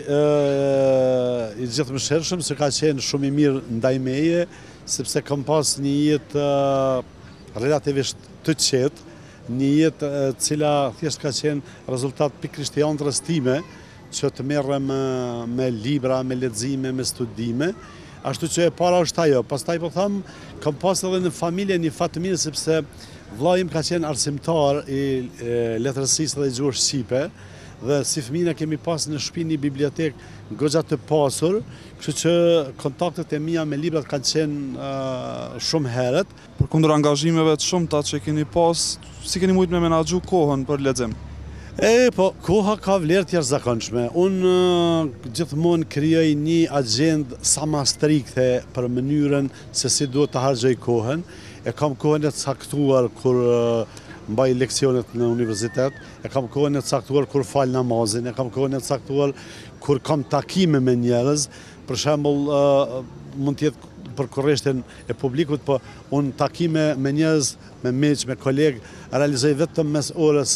i gjithëmshirshëm, se ka qenë shumë i mirë ndaj meje, sepse kam pas një jetë relativisht të qetë, një jetë cila thjesht ka qenë rezultat pikërisht i ëndrrës time, që të merrem me libra, me lexime, me studime. Ashtu që e para është ajo. Pastaj po them, kam pas edhe në familje një fat të mirë, sepse vllai im ka qenë arsimtar i letërësisë dhe gjuhës shqipe, dhe si fëmijë kemi pas në shtëpi një bibliotekë goxha të pasur, kështu që kontaktet e mia me librat kanë qenë shumë herët. Përkundër angazhimeve të shumta që keni pas, si keni mujtë me menaxhu kohën për lexim? Po, koha ka vlerë të jashtëzakonshme. Unë gjithmonë krijoj një agjendë sa më strikte për mënyrën se si duhet të harxoj kohën. E kam kohën e caktuar kur mbaj leksionet në universitet, e kam kohën e caktuar kur fal namazin, e kam kohën e caktuar kur kam takime me njerëz. Për shembull, mund të jetë për kurreshtin e publikut, po unë takime me njerëz, me miq, me kolegë, realizoj vetëm mes orës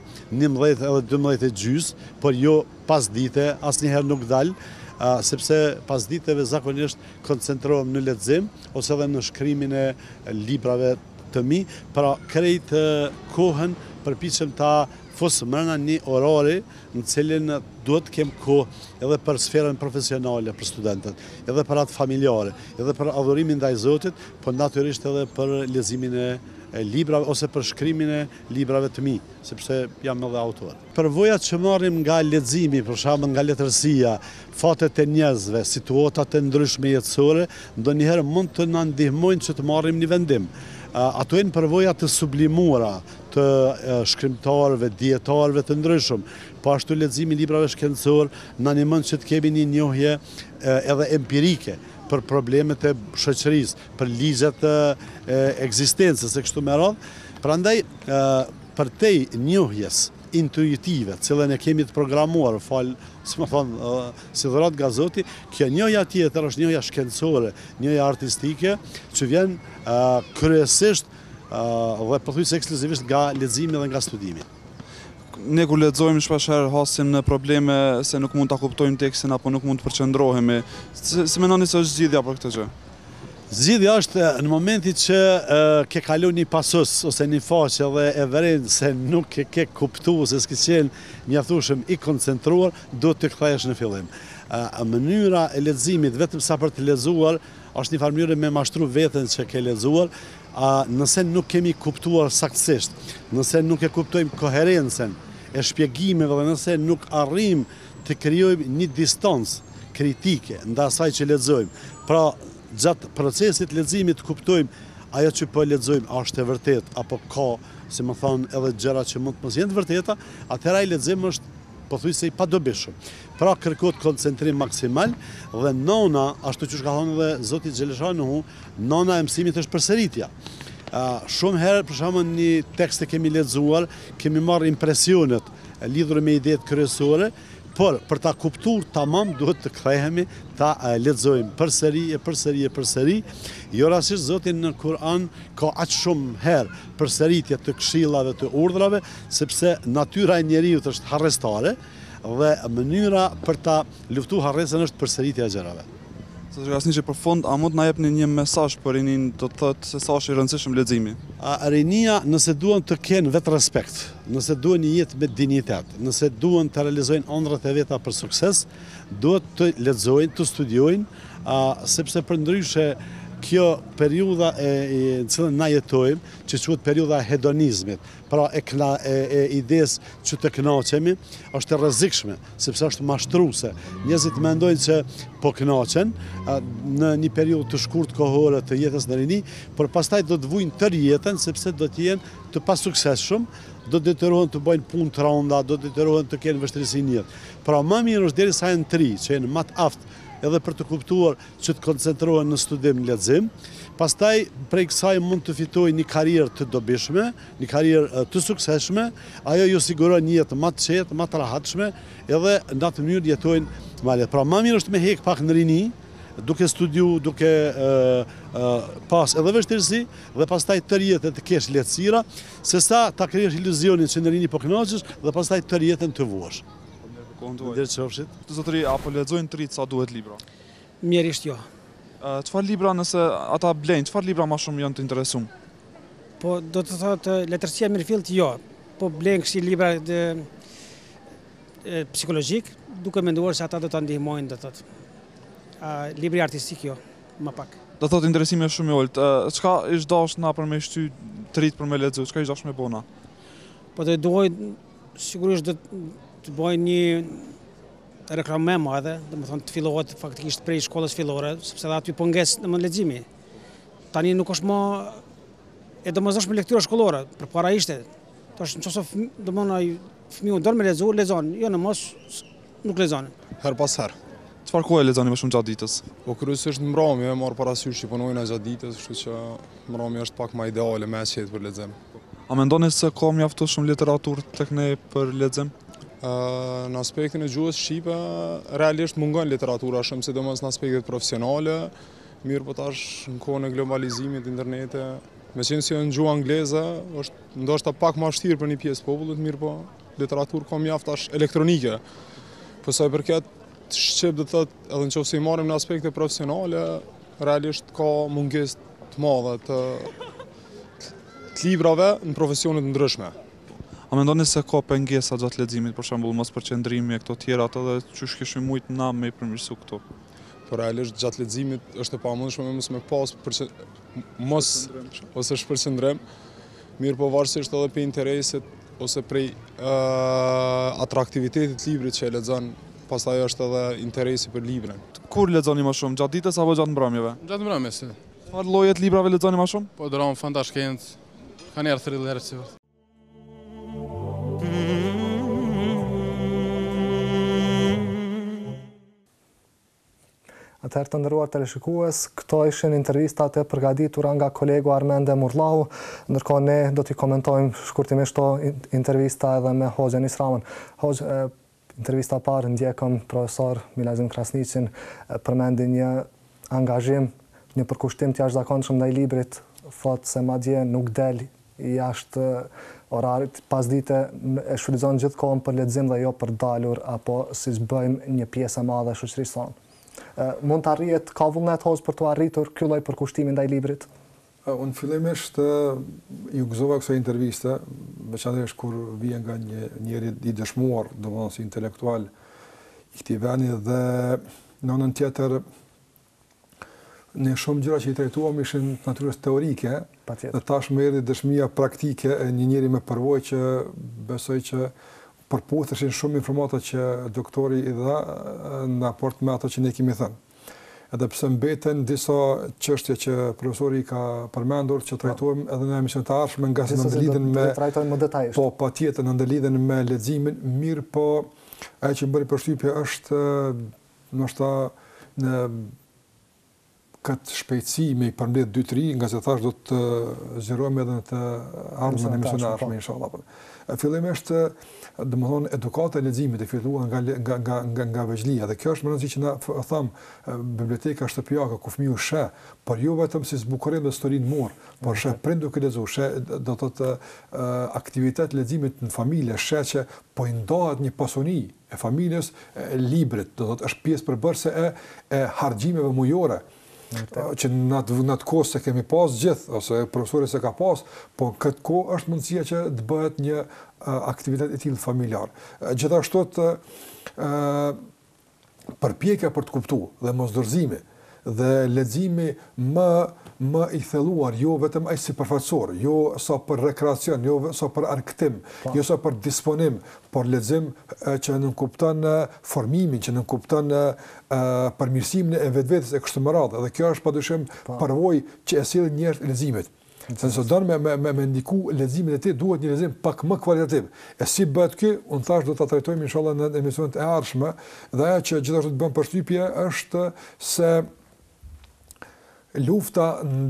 11 edhe 12:30, por jo pas dite, asnjëherë nuk dal, sepse pas diteve zakonisht koncentrohem në lexim ose edhe në shkrimin e librave të mi, pra krejt kohën përpiqem ta fus mrena një orari në cilin duhet kem kohë edhe për sferën profesionale për studentët, edhe për atë familjare, edhe për adhurimin ndaj Zotit, po natyrisht edhe për leximin e librave ose për shkrimin e librave të mi, sepse jam edhe autor. Përvojat që marrim nga leximi, për shembull nga letërsia, fatet e njerëzve, situatat e ndryshme jetësore, ndonjëherë mund të na ndihmojnë që të marrim një vendim. Ato janë përvoja të sublimuara të shkrimtarëve, dietarëve të ndryshëm, po ashtu leximi i librave shkencor na ndihmon që të kemi një njohje edhe empirike për problemet e shoqërisë, për ligjet e ekzistencës e kështu me radhë. Prandaj përtej njohjes intuitive, cilën e kemi të programuar, si dhurat nga Zoti, kjo njohja tjetër është njohja shkencore, njohja artistike, që vjen kryesisht dhe pothuajse ekskluzivisht nga leximi dhe nga studimi. Ne kur lexojmë shpeshherë hasim në probleme se nuk mund ta kuptojmë tekstin apo nuk mund të përqendrohemi. Si mendoni se është zgjidhja për këtë gjë? Zgjidhja është në momentin që ke kalu një pasus ose një faqe dhe e vëren se nuk ke kuptuar, se s'ke qenë mjaftueshëm i koncentruar, duhet të kthehesh në fillim. Mënyra e leximit vetëm sa për të lexuar është një farë mënyrë me mashtru veten që ke lexuar, nëse nuk kemi kuptuar saktësisht, nëse nuk e kuptojmë koherencën e shpjegimeve dhe nëse nuk arrim të krijojmë një distancë kritike ndaj asaj që lexojmë. Pra, gjatë procesit leximit kuptojmë ajo që po lexojmë a është e vërtetë apo ka, si më thonë, edhe gjëra që mund të mos jenë të vërteta, atëherë ai lexim është pothuajse i padobishëm. Pra kërkohet koncentrim maksimal dhe nona, ashtu që ka thënë edhe Zoti Xheleshanu, nona e mësimit është përsëritja. Shumë herë, për shembull, një tekst e kemi lexuar, kemi marrë impresionet lidhur me idetë kryesore, por për ta kuptuar tamam duhet të kthehemi, ta lexojmë përsëri. Jo rastisht Zoti në Kur'an ka aq shumë herë përsëritje të këshillave të urdhrave, sepse natyra e njeriut është harrestare dhe mënyra për ta luftuar harresën është përsëritja e gjërave. Zoti Krasniqi, për fund, a mund na jepni një mesazh për rinin, do të thotë se sa është i rëndësishëm leximi? Rinia, nëse duan të kenë vetë respekt, nëse duan një jetë me dinjitet, nëse duan të realizojnë ëndrat e veta për sukses, duhet të lexojnë, të studiojnë, sepse përndryshe kjo periudha në cilën na jetojmë, që quhet periudha e hedonizmit, pra e idesë që të kënaqemi, është e rrezikshme, sepse është mashtruese. Njerëzit mendojnë se po kënaqen në një periudhë të shkurtë kohore të jetës në rini, por pastaj do të vujnë tërë jetën sepse do të jenë të pasuksesshëm, do të detyrohen të bëjnë punë të rënda, do të detyrohen të kenë vështirësi në jetë. Pra më mirë është derisa janë të ri, që janë më të aftë edhe për të kuptuar që të koncentrohen në studim në lexim. Pastaj prej kësaj mund të fitojë një karrierë të dobishme, një karrierë të suksesshme, ajo ju siguron një jetë më të qetë, më të rahatshme, edhe në atë mënyrë jetojnë më lehtë. Pra më mirë është me hek pak në rini, duke studiu, duke pas edhe vështirësi dhe pastaj tërë jetën të kesh lehtësira, se sa ta krijesh iluzionin që në rini po kënaqesh dhe pastaj tërë jetën të vuash. Zotëri, apo lexojnë të rritë sa duhet libra? Mjerisht jo. Çfarë libra nëse ata blejnë, çfarë libra më shumë janë të interesuar? Po do të thotë letërsia mirëfillt jo, po blejnë kësi libra psikologjik, duke menduar se ata do ta ndihmojnë, do thotë. Libri artistik jo, më pak. Do thotë interesimi është shumë i ulët. Çka ish dash na për me shty të rritë për me lexu, çka ish dash me bona? Po të duaj sigurisht do të bëjnë një reklam më e madhe, domethënë të fillohet faktikisht prej shkollës fillore, sepse aty po nges në leximi. Tani nuk është më e domosdoshme lektura shkollore, përpara ishte. Tash nëse domethënë ai fëmiu don me lexu, lexon, jo në mos nuk lexon. Her pas her. Çfarë kohë lexoni më shumë gjatë ditës? Po kryesisht mbrëmje, marr parasysh që punojnë gjatë ditës, kështu që mbrëmja është pak më ideale më e qetë për lexim. A mendoni se ka mjaftueshëm literaturë tek ne për lexim? Në aspektin e gjuhës shqipe, realisht mungon literatura shumë, sidomos në aspektet profesionale, mirë po tash në kohën e globalizimit, internetit, meqenëse jo në gjuhë angleze, është ndoshta pak më vështirë për një pjesë popullit, mirë po literaturë ka mjaft tash elektronike. Po sa i përket shqip do të thotë, edhe nëse i marrim në aspekte profesionale, realisht ka mungesë të madhe të librave në profesione të ndryshme. A mendoni se ka pengesa gjatë leximit, për shembull mos përqendrimi e këto tjera ato dhe çush kishim mujt na me përmirësu këto? Po realisht gjatë leximit është e pamundshme mos me pas mos ose shpërqendrim, mirë po varësisht edhe për interesit ose prej atraktivitetit të librit që e lexon, pastaj është edhe interesi për librin. Kur lexoni më shumë, gjatë ditës apo gjatë mbrëmjeve? Gjatë mbrëmjes. Çfarë lloje të librave lexoni më shumë? Po dram fantashkencë, kanë erë thriller si vërtet. Atëherë të nderuar teleshikues, këto ishin intervistat e përgatitura nga kolegu Armende Murllahu, ndërkohë ne do t'i komentojmë shkurtimisht këto intervista edhe me Hoxhën Isramën. Hoxhë, intervista parë ndjekëm profesor Milazim Krasniqin, përmendi një angazhim, një përkushtim të jashtëzakonshëm ndaj librit, thotë se madje nuk del jashtë orarit, pas dite e shfrytëzon gjithkohën për lexim dhe jo për dalur apo siç bëjmë një pjesë e madhe e shoqërisë sonë. Mund të arrihet, ka vullnet Hoxh për të arritur ky lloj përkushtimi ndaj librit? Unë fillimisht ju gëzova kësaj interviste, veçanërisht kur vjen nga njëri i dëshmuar, domethënë si intelektual i këtij vendi, dhe në anën tjetër në shumë gjëra që i trajtuam ishin natyrës teorike, dhe tash më erdhi dëshmia praktike e një njeri me përvojë që besoj që përputheshin shumë informata që doktori i dha në raport me ato që ne kemi thënë. Edhe pse mbeten disa çështje që profesori ka përmendur që trajtojmë edhe në emisionet e ardhshme nga se ndëlidhen me trajtojmë më detajisht. Po, patjetër ndëlidhen me leximin, mirë po ajo që bëri përshtypje është ndoshta në këtë shpejtësi me i përmbledh 2-3, nga se thash do të zgjerohemi edhe në të ardhmen emisionet e ardhshme inshallah. Fillimisht domethënë edukata e leximit e filluar nga veçlia, dhe kjo është më rëndësishme që na tham biblioteka shtëpiake ku fëmiu sheh, por jo vetëm si zbukurim dhe historinë mor, por sheh prind duke lexuar, sheh do të thotë aktivitet leximit në familje, sheh që po i ndahet një pasuni e familjes e librit, do të thotë është pjesë përbërëse e harxhimeve mujore. Që në atë kohë se kemi pas gjithë, ose profesori se ka pas, po këtë kohë është mundësia që të bëhet një aktivitet e tillë familjar. Gjithashtu përpjekja për të kuptuar dhe mosdorëzimi dhe leximi më i thelluar, jo vetëm ai sipërfaqësor, jo sa për rekreacion, jo sa për arktim, jo sa për disponim, por lexim që nuk kupton formimin, që nuk kupton përmirësimin e vetvetes e kështu me radhë. Dhe kjo është padyshim përvojë që e sjell njerëz leximit. Senso don me ndiku leximin e tij duhet një lexim pak më kvalitativ. E si bëhet ky, unë thash do ta trajtojmë inshallah në emisionet e ardhshme, dhe ajo që gjithashtu të bën përshtypje është se lufta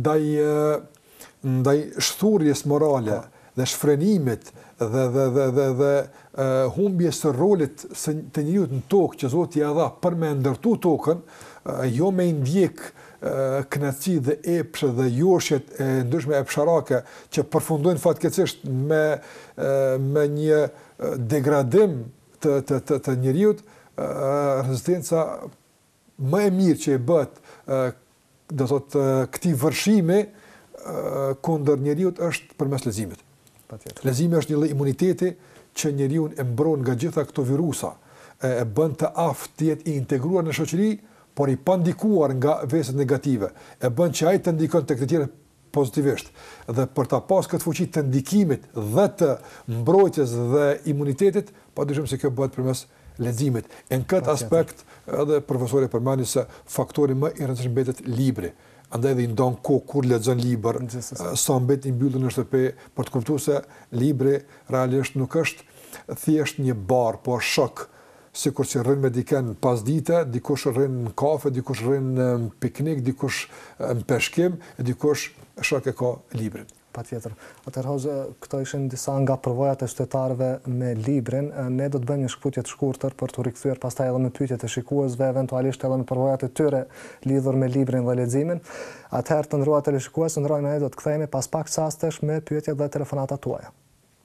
ndaj shturjes morale dhe shfrenimit dhe humbjes së rolit të njeriut në tokë që Zoti ia dha për me ndërtu tokën, jo me ndjek kënaqësi dhe epsh dhe joshjet e ndryshme epsharake që përfundojnë fatkeqësisht me një degradim të njeriut, rezistenca më e mirë që e bët do thotë këtij vërshimi kundër njeriut është përmes leximit. Leximi është një lloj imuniteti që njeriu e mbron nga gjitha këto virusa, e bën të aftë të jetë i integruar në shoqëri, por i pandikuar nga veset negative, e bën që ai të ndikon tek të tjerë pozitivisht. Dhe për ta pas këtë fuqi të ndikimit dhe të mbrojtjes dhe imunitetit, padyshim se kjo bëhet përmes leximit. Në këtë aspekt edhe profesori përmendi se faktori më i rëndësishëm mbetet libri. Andaj dhe i ndon kohë kur lexon libër, sa mbet i mbyllur në shtëpi, për të kuptuar se libri realisht nuk është thjesht një bar, por shok. Sikur që rrin me dikën pas dite, dikush rrin në kafe, dikush rrin në piknik, dikush në peshkim, e dikush shok e ka librin. Patjetër. Atëherë, këto ishin disa nga përvojat e qytetarëve me librin. Ne do të bëjmë një shkputje të shkurtër për të rikthyer pastaj edhe me pyetjet e shikuesve, eventualisht edhe me përvojat e tyre lidhur me librin dhe leximin. Atëherë, të nderuar teleshikues, ndrojmë ne do të kthehemi pas pak çastesh me pyetjet dhe telefonatat tuaja.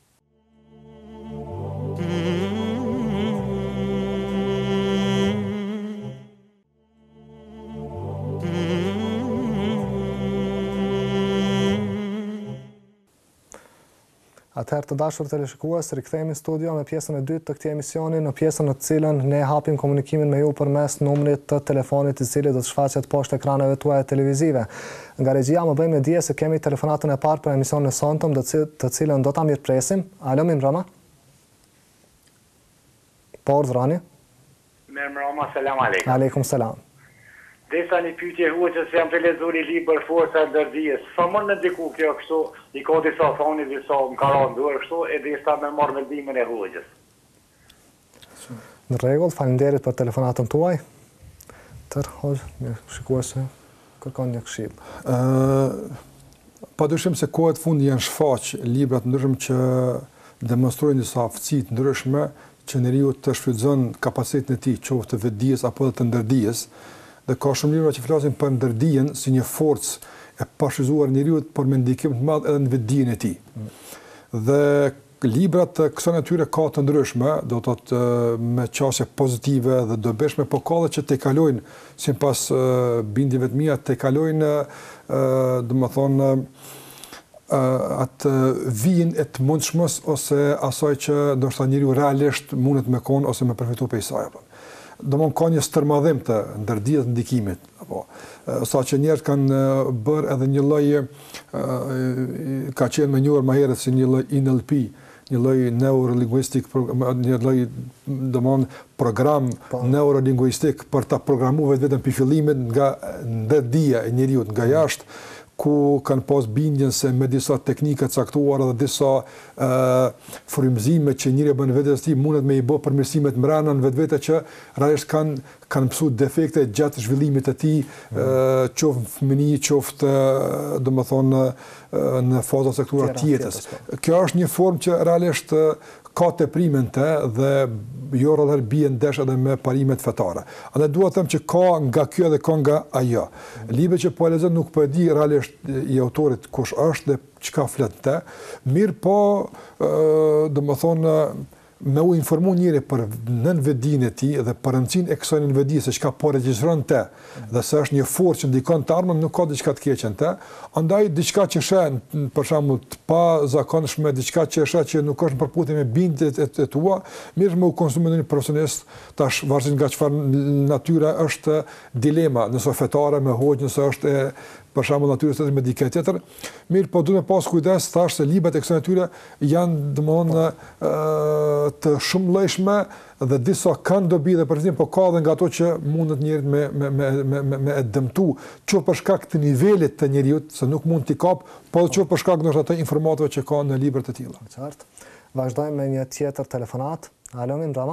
Atëherë të dashur teleshikues, rikthehemi në studio me pjesën e dytë të këtij emisioni, në pjesën në të cilën ne hapim komunikimin me ju përmes numrit të telefonit i cili do të shfaqet poshtë ekraneve tuaja televizive. Nga regjia më bëjmë dije se kemi telefonatën e parë për emisionin e sonëm, të cilën do ta mirëpresim. Alo, mirëmbrëma. Po, urdhrani. Mirëmbrëma, selam aleikum. Aleikum selam. Desa një pyetje huaj se jam të lexuar i libër Forca e Ndërdijes. Sa më në diku kjo kështu, i ka disa thoni, disa më ka rënë duar kështu, e desa me marr mendimin e huajës. Në rregull, faleminderit për telefonatën tuaj. Shikuesi kërkon një këshill. Padyshim se kohët fundi janë shfaq libra të ndryshëm që demonstrojnë disa aftësi të ndryshme që njeriu të shfrytëzon kapacitetin e tij, qoftë të vetdijes apo të ndërdijes. Dhe ka shumë libra që flasin për ndërdijen si një forcë e pashfrytzuar njeriu për me ndikim të madh edhe në vetdijen e tij. Dhe librat të kësaj natyre ka të ndryshme, do të thotë me çështje pozitive dhe dobishme, por ka edhe që te kalojnë sipas bindjeve të mia, te kalojnë domethënë atë vijin e të mundshmës ose asaj që ndoshta njeriu realisht mundet me kon ose me përfituar prej saj. Domthon ka një stërmadhim të ndërdijes të ndikimit, apo saqë njerëzit kanë bërë edhe një lloj ka qenë më njohur më herët si një lloj NLP, një lloj neurolinguistik, një lloj domthon program neurolinguistik për ta programuar vetëm pi fillimit nga ndërdija e njeriu nga jashtë, ku kanë pas bindjen se me disa teknika të caktuara dhe disa frymëzime që njëri bën vetes tij mundet me i bë përmirësime të mbrana në vetvete që realisht kanë mësuar defekte gjatë zhvillimit të tij, qoftë fëmijë, qoftë domethënë në faza caktuara të jetës. Kjo është një formë që realisht ka teprimente dhe jo rrallë bien ndesh edhe me parimet fetare. Andaj dua të them që ka nga kjo dhe ka nga ajo. Libri që po e lexoj nuk po e di realisht i autorit kush është dhe çka flet, mirë po domethënë me u informu njëri për nënvetdijen e tij dhe për rëndësinë e kësaj nënvetdije se çka po regjistron te dhe se është një forcë që ndikon të ardhmen, nuk ka diçka të keqen te. Andaj diçka që shën për shembull të pazakonshme, diçka që shën që nuk është në përputhje me bindjet e tua, mirë me u konsumon një profesionist, tash varet nga çfarë natyra është dilema, nëse fetare me hoqë, nëse është për shembull natyrës me dikë tjetër. Mirë, po duhet të pas kujdes thash se librat e kësaj natyre janë domthonë të shumëllojshme dhe disa kanë dobi dhe përzim, po ka edhe nga ato që mundet njëri me e dëmtu, qoftë për shkak të nivelit të njeriu, se nuk mund t'i kap, po edhe qoftë për shkak ndoshta të informatave që ka në libra të tilla. Qartë. Vazhdojmë me një tjetër telefonat. Alo, mirëmbrëma.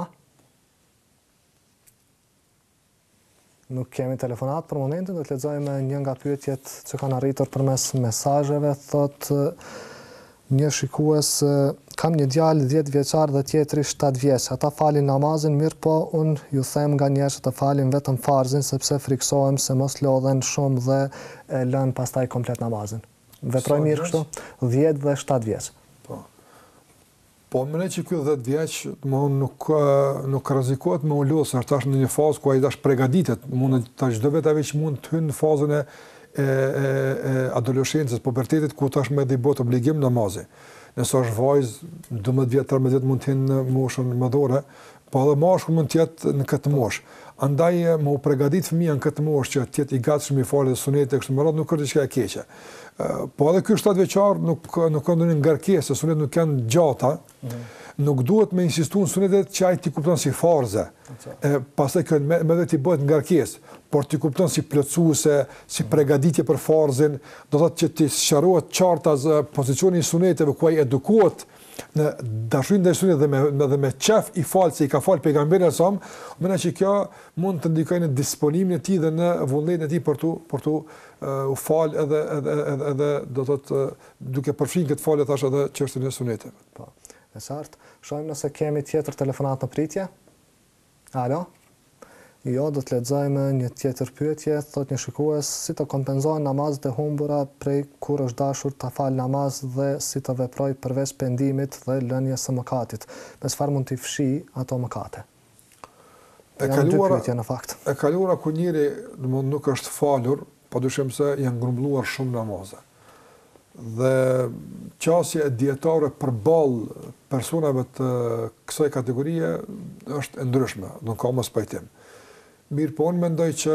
Nuk kemi telefonat për momentin, do të lexojmë një nga pyetjet që kanë arritur përmes mesazheve. Thot një shikues, kam një djalë 10 vjeçar dhe tjetri 7 vjeç. Ata falin namazin, mirë po unë ju them nganjëherë që të falin vetëm farzin sepse friksohem se mos lodhen shumë dhe e lën pastaj komplet namazin. Veproj mirë kështu? 10 dhe 7 vjeç. Po, më ne që kjo 10 vjeç, nuk rrezikohet me u lodhë, është tash në një fazë ku ai tash përgatitet, mund tash çdo vetë që mund të hynë në fazën e adoleshencës, pubertetit, ku tash me dhe bot obligim namazi. Nëse është vajzë, 12 vjet, 13 vjet mund të jenë në moshën madhore, po edhe mashkull mund të jetë në këtë moshë. Andaj më u përgatit fëmia në këtë moshë që të jetë i gatshëm i falë dhe sunetet kështu me radhë nuk është diçka e keqe. Po edhe ky 7 vjeçar nuk ka ndonjë ngarkesë, sunetet nuk janë gjata. Nuk duhet me insistu në sunetet që ai ti kupton si farze. Pastaj kjo me vetë ti bëhet ngarkesë, por ti kupton si plotësuese, si përgatitje për farzin, do thotë që ti sqarohet qarta pozicioni i suneteve ku ai edukohet në dashurinë ndaj sunetit dhe me qef i falë se i ka falë pejgamberi sa, mendoj që kjo mund të ndikojë në disponimin e tij dhe në vullnetin e tij për tu u falë edhe do thotë duke përfshirë këtë falë tash edhe çështën e suneteve. Po. E qartë. Shohim nëse kemi tjetër telefonat në pritje. Alo? Jo, do të lexojmë një tjetër pyetje, thotë një shikues, si të kompenzohen namazet e humbura prej kur është dashur të fal namaz dhe si të veproj përveç pendimit dhe lënies së mëkatit. Me çfarë mund të fshi ato mëkate? E kaluara ku njëri nuk është falur, padyshim se janë grumbulluar shumë namaze. Dhe qasja e dietare përballë personave të kësaj kategorie është e ndryshme, nuk ka mos pajtim. Mirë po unë mendoj që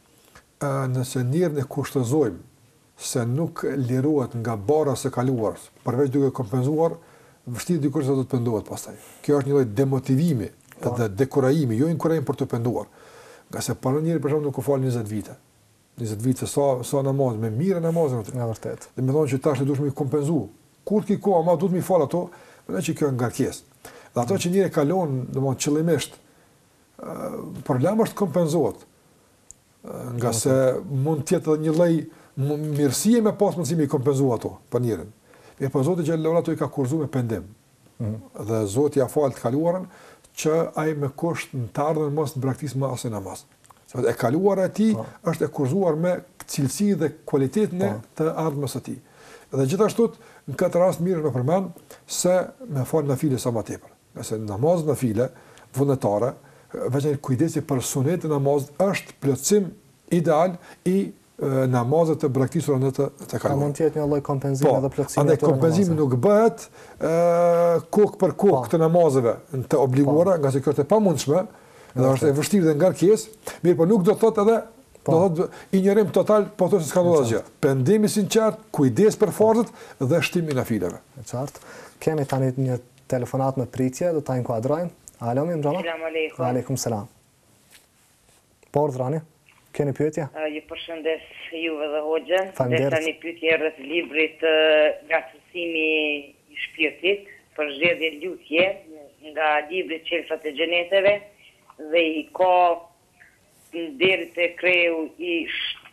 nëse njërën e kushtëzojmë se nuk lirohet nga bara së kaluar, përveç duke kompenzuar, vështirë dikur se do të pendohet pastaj. Kjo është një lloj demotivimi dhe dekurajimi, jo inkurajim për të penduar. Nga se para njëri për shembull nuk u fal 20 vite. 20 vite sa namaz, me mirë namazin aty. Ja vërtet. Dhe më thonë që tash duhet më kompenzu. Kur ti kohë, ama duhet më fal ato, mendoj që kjo është ngarkesë. Dhe ato që njëri kalon, domthonë qëllimisht, problemi është kompenzohet. Nga se mund të jetë edhe një lloj mirësie me pas mundësi me kompenzuar ato për njërin. E po Zoti xhallahu ato i ka kurzuar me pendim. Dhe Zoti ia fal të kaluarën që ai me kusht në të ardhmen mos të braktisë më asnjë namaz. Sepse e kaluara e tij është e kurzuar me cilësi dhe cilësinë të ardhmës së tij. Dhe gjithashtu në këtë rast mirë me përmend se me fal nafile sa më tepër. Nëse namaz nafile vullnetare, veçanë kujdesi për sunet e namazit është plotësim ideal i namazet të braktisura në të kaluara. Mund të jetë një lloj kompenzimi edhe plotësimi. Andaj kompenzimi nuk bëhet kokë për kokë të namazeve të obliguara, nga se kjo është e pamundshme, dhe është e vështirë dhe ngarkesë, mirë po nuk do të thotë edhe do thotë injorim total, po thotë se s'ka ndodhur asgjë. Pendimi sinqert, kujdes për farzët dhe shtimi i nafileve. E qartë. Kemi tani një telefonat me pritje, do ta inkuadrojmë. Alo, mi mbrëma? Selam aleikum. Aleikum selam. Po, urdhrani, keni pyetje? Ju përshëndes juve dhe hoxhën. Faleminderit. Dhe një pyetje rreth librit Gatësimi i shpirtit për zgjedhje lutje nga libri Qelfat e Xheneteve dhe i ka deri te kreu i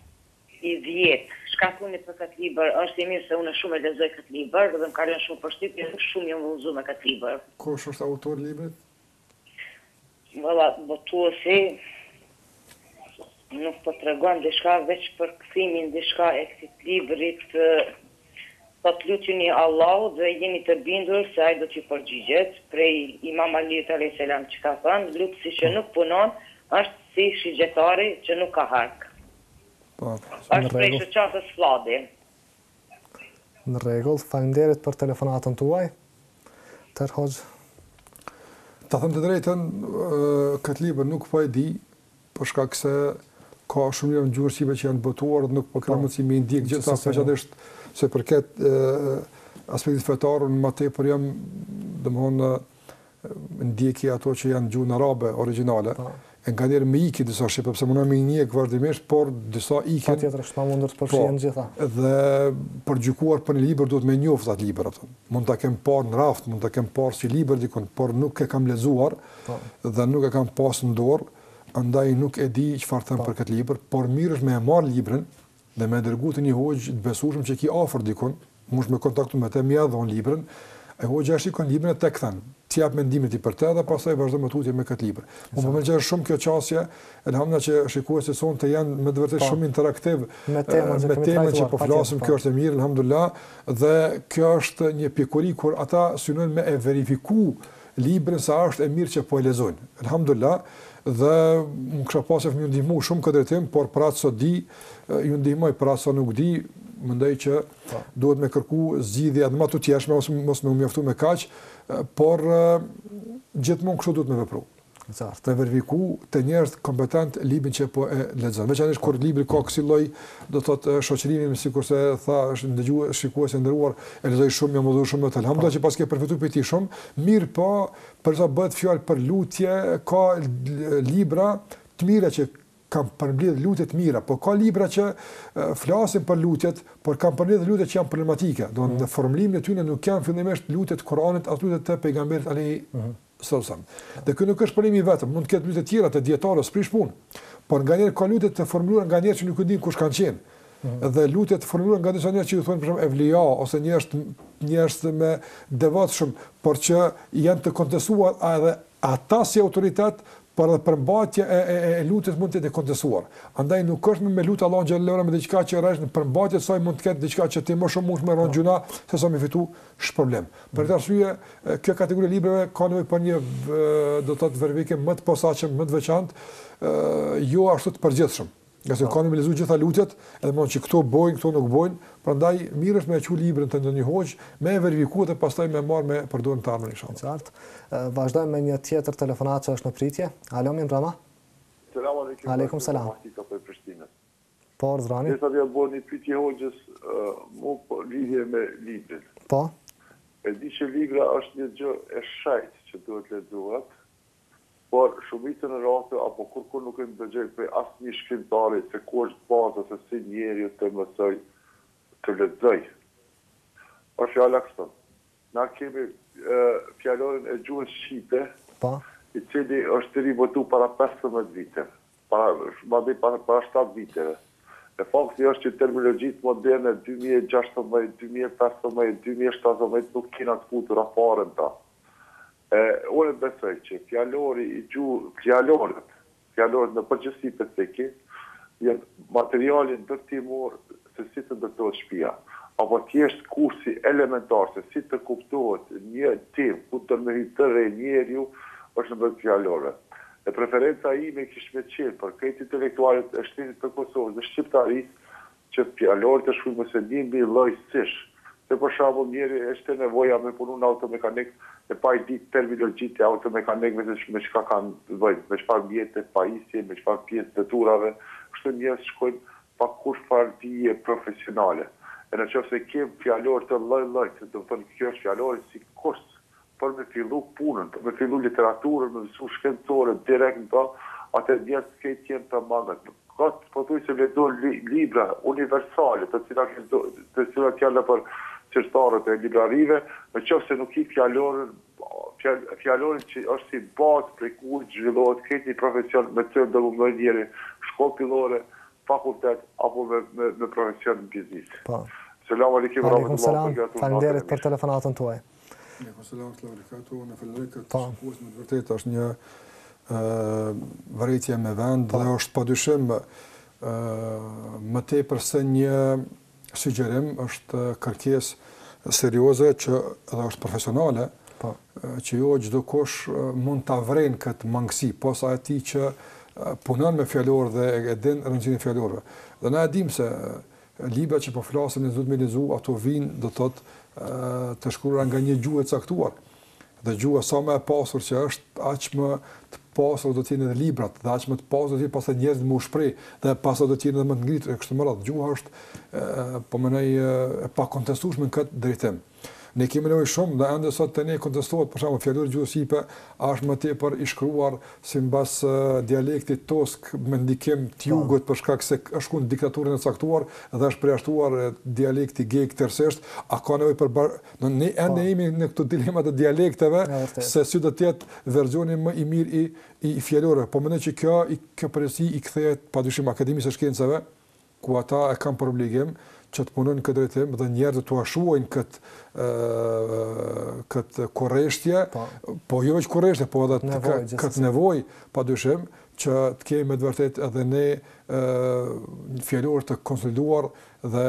10. Shkakuni për këtë libër, është i mirë se unë shumë e lexoj këtë libër dhe më ka lënë shumë përshtypje, shumë jam vëllëzuar me këtë libër. Kush është autori i librit? Valla, botuesi nuk po tregon diçka veç për kthimin diçka e këtij librit. Po të lutjeni Allahu dhe jeni të bindur se ai do t'ju përgjigjet. Prej Imam Aliut alayhis salam që ka thënë, lutësi që nuk punon është si shigjetari që nuk ka hark. Po, është prej shoqatës Fladi. Në rregull, faleminderit për telefonatën tuaj. Hoxh. Ta them të drejtën, këtë libër nuk po e di, për shkak se ka shumë në gjuhë shqipe që janë botuar dhe nuk po kam mundësi me ndjek gjithë veçanërisht se përket aspektit fetar, më tepër jam domthonë ndjeki ato që janë gjuhën arabe origjinale. E nga njerë me iki disa shqipe, pëse mëna me njek vazhdimisht, por disa ikin... Pa tjetër është ma mundur të përfshien gjitha. Dhe përgjykuar për një liber, duhet me njoftë atë liber. Mund të kem parë në raft, mund të kem parë si liber dikon, por nuk e kam lezuar dhe nuk e kam pasë në dorë, andaj nuk e di çfarë them për këtë liber, por mirë është me e marë librin dhe me dërgu të një hoxh të besueshëm që ki afër dikon, mund me kontaktu me te mja dhon librin, E hoxha shikon librin e tek thënë, ti jap mendimin ti për të dhe pastaj vazhdo me tutje me këtë libër. Unë po mëngjes shumë kjo çështje, elhamdullah që shikuesit sonte janë me të vërtetë shumë interaktiv me temën që po flasim, kjo është e mirë, elhamdullah, dhe kjo është një pikuri kur ata synojnë me e verifiku librin sa është e mirë që po e lexojnë. Elhamdullah, dhe më kisha pasur fëmijë ndihmu shumë këtë drejtim, por për atë sa di, ju ndihmoj, për atë sa nuk di, mendoj që duhet me kërku zgjidhje edhe më të tjeshme, mos me mjaftu me kaq, por gjithmonë kështu duhet me vepru. Me verifiku të njerëz kompetent librin që po e lexon. Veçanërisht kur libri ka kësi lloj, do thotë shoqërimin, sikurse tha, është ndëgjuar shikues e nderuar, e lexoj shumë, jam udhëzuar shumë, elhamdullah që pas ke përfituar prej tij shumë, mirë po, përsa bëhet fjalë për lutje, ka libra të mira që kam përmbledh lutje të mira, po ka libra që flasin për lutjet, por kam përmbledh lutje që janë problematike. Do në formulimin e tyre nuk janë fillimisht lutjet e Kuranit, as lutjet e pejgamberit alayhi sallam. Dhe kjo nuk është problemi vetëm, mund të ketë lutje të tjera të dietarës prish punë. Por nganjëherë ka lutje të formuluara nganjëherë që nuk e din kush kanë qenë. Dhe lutjet të formuluara nga disa njerëz që ju thonë për shembull evlia ose njerëz me devotshëm, por që janë të kontestuar edhe ata si autoritet, por edhe përmbajtja e lutjes mund të jetë e kontestuar. Andaj nuk është me lutë Allahun xhallahu me diçka që rresh në përmbajtje saj mund të ketë diçka që ti më shumë mund të merron gjuna se sa më fitu problem. Për këtë arsye, kjo kategori librave ka nevojë për një do të thotë verifikim më të posaçëm, më të veçantë, jo ashtu të përgjithshëm. Gjasë kanë me lezu gjitha lutjet, edhe më që këto bojnë, këto nuk bojnë, prandaj mirë është me qu librin të ndonjë hoxh, me verifikuar dhe pastaj me marr me përdorën të ardhmen inshallah. Qartë. Vazhdojmë me një tjetër telefonat që është në pritje. Alo, mirë mbrëma. Selam aleikum. Aleikum selam. Po, Zrani. Nëse do të bëj një pyetje hoxhës, mu po lidhje me librin. Po. E di që libra është një gjë e shajtë që duhet lexohet, por shumicën e raste apo kur nuk e ndëgjoj për asnjë shkrimtari se ku është baza se si njeriu të mësoj të lexoj. Por fjala kështu. Na kemi fjalorin e gjuhës shqipe, i cili është rivotu para 15 vite, para 7 viteve. E fakti është që terminologjitë moderne 2016, 2015, 2017 nuk kena të futur afarën ta. Unë besoj që fjalorët në përgjithësi peceki, janë materialin ndërtimor se si të ndërtohet shtëpia. Apo thjesht kursi elementar se si të kuptohet një tim ku të mëhitë re njeriu është në bërë fjalorëve. E preferenca ime kishte me qenë për këtë intelektualit e shtetit të Kosovës dhe shqiptarisë që fjalorët e shkruajnë se dini llojësisht. Se për shembull njëri është nevoja me punu në automekanik e pa i ditë terminologjitë e automekanikëve se me çka kanë bëjnë, me çfarë mjete pajisje, me çfarë pjesë të turave, kështu njerëz shkojnë pa kurrë dije profesionale. E në qoftë se kem fjalor të lloj-lloj, do të thonë kjo është fjalori si kurs për me fillu punën, për me fillu literaturën, me mësu shkencore direkt në to, atë njerëz këtë jenë të mangët. Ka po thuaj se lexojnë libra universale, të cilat janë për qytetarët e librarive, në qoftë se nuk i fjalorin që është si bazë prej ku zhvillohet këtë një profesion me të do më njëri shkollë fillore, fakultet apo me profesion në biznis. Selam aleikum warahmatullahi wabarakatuh. Faleminderit për telefonatën tuaj. Aleikum selam wa rahmatullahi në falenderoj këtë shkues me vërtet është një vërejtje me vend dhe është padyshim më tepër se një sugjerim, është kërkesë serioze që edhe është profesionale, që jo çdo kush mund ta vren këtë mangësi, posa atij që punon me fjalor dhe e din rëndësinë e fjalorëve. Dhe na e dim se libra që po flasin e duhet me lexu, ato vijnë do thotë të shkruara nga një gjuhë e caktuar. Dhe gjuha sa më e pasur që është, aq më të pasur do të jenë edhe librat, dhe aq më të pasur do të jenë pastaj njerëz më u shpreh, dhe pastaj do të jenë edhe më të ngritur kështu më radh. Gjuha është po mënoj e pa kontestueshme në këtë drejtim. Ne kemi nevojë shumë dhe ende sot tani kontestohet për shembull fjalori gjuhës shqipe është më tepër i shkruar sipas dialektit tosk me ndikim të jugut për shkak se është ku diktaturën e caktuar dhe është përjashtuar dialekti geg tërësisht, a ka nevojë për ne ende jemi në këto dilema të dialekteve se si do të jetë versioni më i mirë i fjalorëve. Po mendoj që kjo përgjithësi i kthehet padyshim Akademisë së Shkencave, ku ata e kanë për obligim që të punojnë këtë drejtim dhe njerëzit të ashuajnë këtë korreshtje, po jo veç korreshtje, po edhe këtë nevojë, padyshim, që të kemi me të vërtet edhe ne fjalor të konsoliduar dhe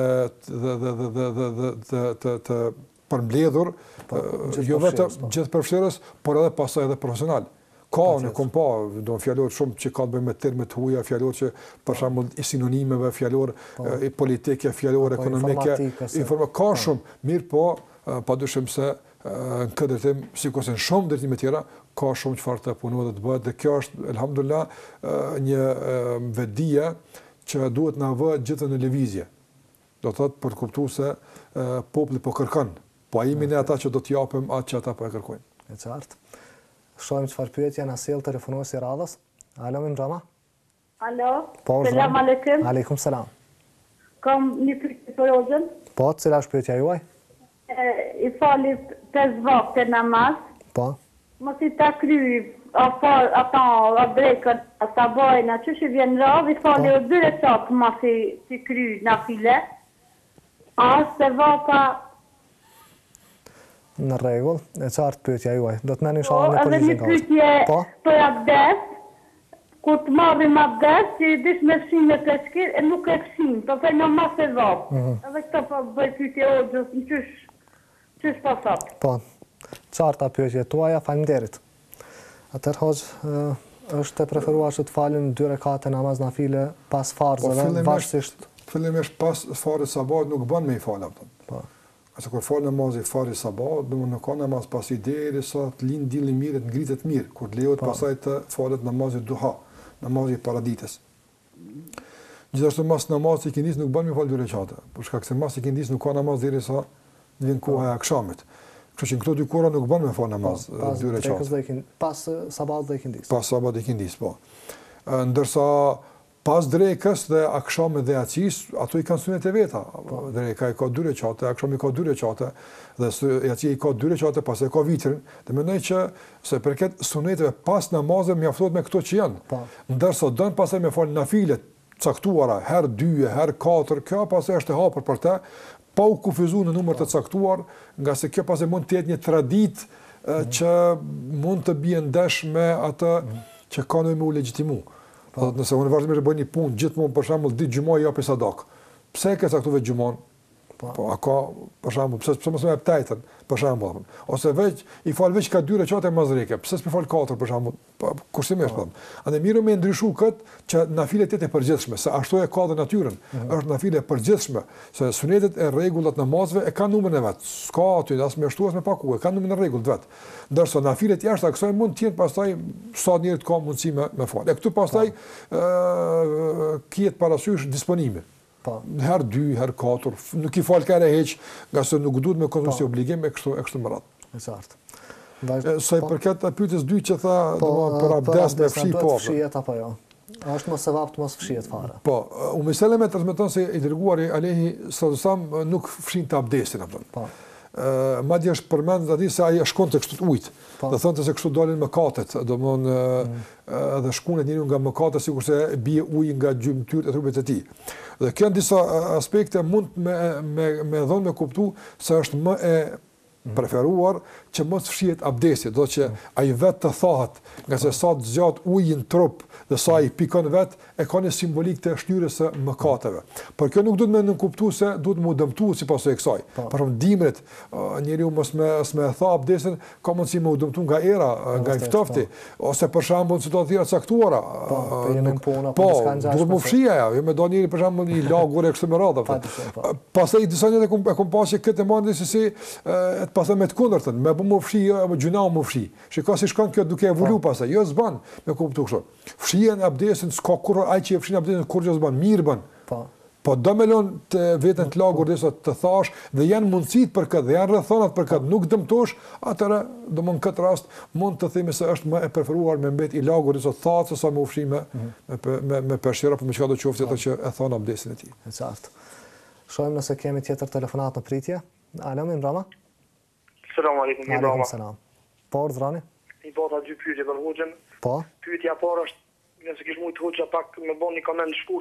të përmbledhur, jo vetëm gjithë përfshirës, por edhe pastaj edhe profesional. Ka në kom pa, do fjalor shumë që ka të bëjmë me terme të huaja, fjalor që për shembull i sinonimeve, fjalor politike, fjalor ekonomike, ka shumë, mirë po, padyshim se në këtë drejtim, sikurse në shumë drejtime tjera, ka shumë çfarë të punohet dhe të bëhet, dhe kjo është elhamdulillah një vetdije që duhet na vë gjithë në lëvizje. Do thotë për të kuptuar se populli po kërkon, po jemi ne ata që do të japim atë që ata po e kërkojnë. E qartë. Shohim çfarë pyetje na sjell telefonuesi i radhës. Alo, min Rama. Alo. Selam aleikum. Aleikum selam. Kam një pyetje për Hoxhën. Po, cila është pyetja juaj? I fali 5 vakte namaz. Po. Mos i ta kry ata drekën, sabajnë, që që vjen radhë, i fali o 2 recat mos i kry nafile. As se vapa. Në rregull, e qartë pyetja juaj. Do të merrni inshallah në përgjigje. Edhe një pyetje për abdes. Kur të marrim abdes, që dish me fshin me pleskir, e nuk e fshin, po të në mas e vapë. Edhe këta po bëj pyetje Hoxhës, në qysh po thot. Po, qarta pyetje tuaja, faleminderit. Atëherë Hoxh, është e preferuar që të falin 2 rekate namaz nafile pas farzëve, varsisht. Fillimisht pas farës sabahut nuk bën me i falë atë. Po. Ase kur fal namazi farë sabahut, nuk ka namaz pasi derisa të lind dielli mirë, të ngritet mirë, kur lejohet pasaj të falet namazi duha, namazi paraditës. Gjithashtu mas namazit i kindis nuk bën me fal 2 rekate, por shkak se mas i kindis nuk ka namaz derisa vjen koha e akşamit. Kështu që në këto 2 kohra nuk bën me fal namaz 2 rekate. Pas sabahut dhe ikindis. Pas sabahut dhe ikindis, po. Ndërsa pas drekës dhe akşamit dhe yacis, ato i kanë sunet e veta. Dreka i ka 2 rekate, akşami ka 2 rekate, dhe yacia i ka 2 rekate, pas e ka vitrin, dhe mendoj që se përket suneteve pas namazeve mjaftohet me këto që janë. Ndërsa don pastaj me fal nafilet caktuara, herë 2, herë 4, kjo pastaj është e hapur për të, pa u kufizuar në numër të caktuar, nga se kjo pastaj mund të jetë një traditë që mund të bie ndesh me atë që kanë me u legjitimu. Nëse unë vazhdimisht bëj një punë gjithmonë për shembull ditë xhumoj apo sadak. Pse ke caktuar xhumon? Po ka për shembull pse mos më jap tajtën për shembull. Ose veç i fal veç ka 2 rekate mazreke. Pse s'më fal 4 për shembull? Kushtimisht po. Andaj mirë më ndryshu kët që nafilet e përgjithshme, se ashtu e ka dhe natyrën. Është nafile e përgjithshme, se sunetet e rregullat namazve e kanë numrin e vet. S'ka aty as më shtuas me paku, e kanë numrin e rregullt vet. Ndërsa nafilet jashtë kësaj mund të jenë pastaj sa njerëz ka mundësi me fal. E këtu pastaj kiet parasysh disponime. Herë 2, herë 4, nuk i fal kare heq, nga se nuk duhet me konsumë obligim e kështu më radhë. E qartë. Sa i përket pyetjes 2 që tha për abdes me fshi po. Fshihet apo jo? Është mos e vapt mos fshihet fare. Po, Ummu Seleme transmeton se i dërguari alayhi sallam nuk fshin të abdesin apo. Po. Madje është përmend aty se ai shkon tek kështu ujit. Do thonë se kështu dalin mëkatet, domthon edhe shkunet njeriu nga mëkatet sikurse bie uji nga gjymtyrët e trupit të tij. Dhe kjo në disa aspekte mund me dhënë me kuptu se është më e preferuar që mos fshihet abdesi, do që ai vetë të thahet, nga se sa të zgjat uji në trup dhe sa i pikon vetë, e ka një simbolik të shtyrjes së mëkateve. Por kjo nuk duhet me nënkuptu se duhet mu dëmtu si pasu e kësaj. Për dimrit, njeriu mos me tha abdesin, ka mundësi me u dëmtu nga era, nga i ftofti, ose për shembull situatë tjera caktuara. Duhet mu fshija ja, jo me do njëri për shembull një lagur e kështu me radhë. Pastaj disa njerëz e kom pasur këtë mendje se si pastaj me të kundërtën, me bu më fshi apo gjuna më fshi. Shikoj si shkon kjo duke evolu pastaj, jo s'ban me kuptu kështu. Fshihen abdesin s'ka kurrë ai që e fshin abdesin kur gjë s'ban, mirë bën. Po do me lën të veten të lagur derisa të thash dhe janë mundësitë për këtë, dhe janë rrethonat për këtë, nuk dëmtosh, atëra domon këtë rast mund të themi se është më e preferuar me mbet i lagur derisa të thash se sa më ufshime me peshira apo me çka do të qoftë ato që e thon abdesin e tij. E qartë. Shohim nëse kemi tjetër telefonat në pritje. Alo, min Rama. Selam aleikum, min Rama. Selam. Po, zrani? I bota 2 pyetje për Hoxhën. Po. Pyetja e parë është, nëse kish mund të Hoxha pak më bën një koment shkurt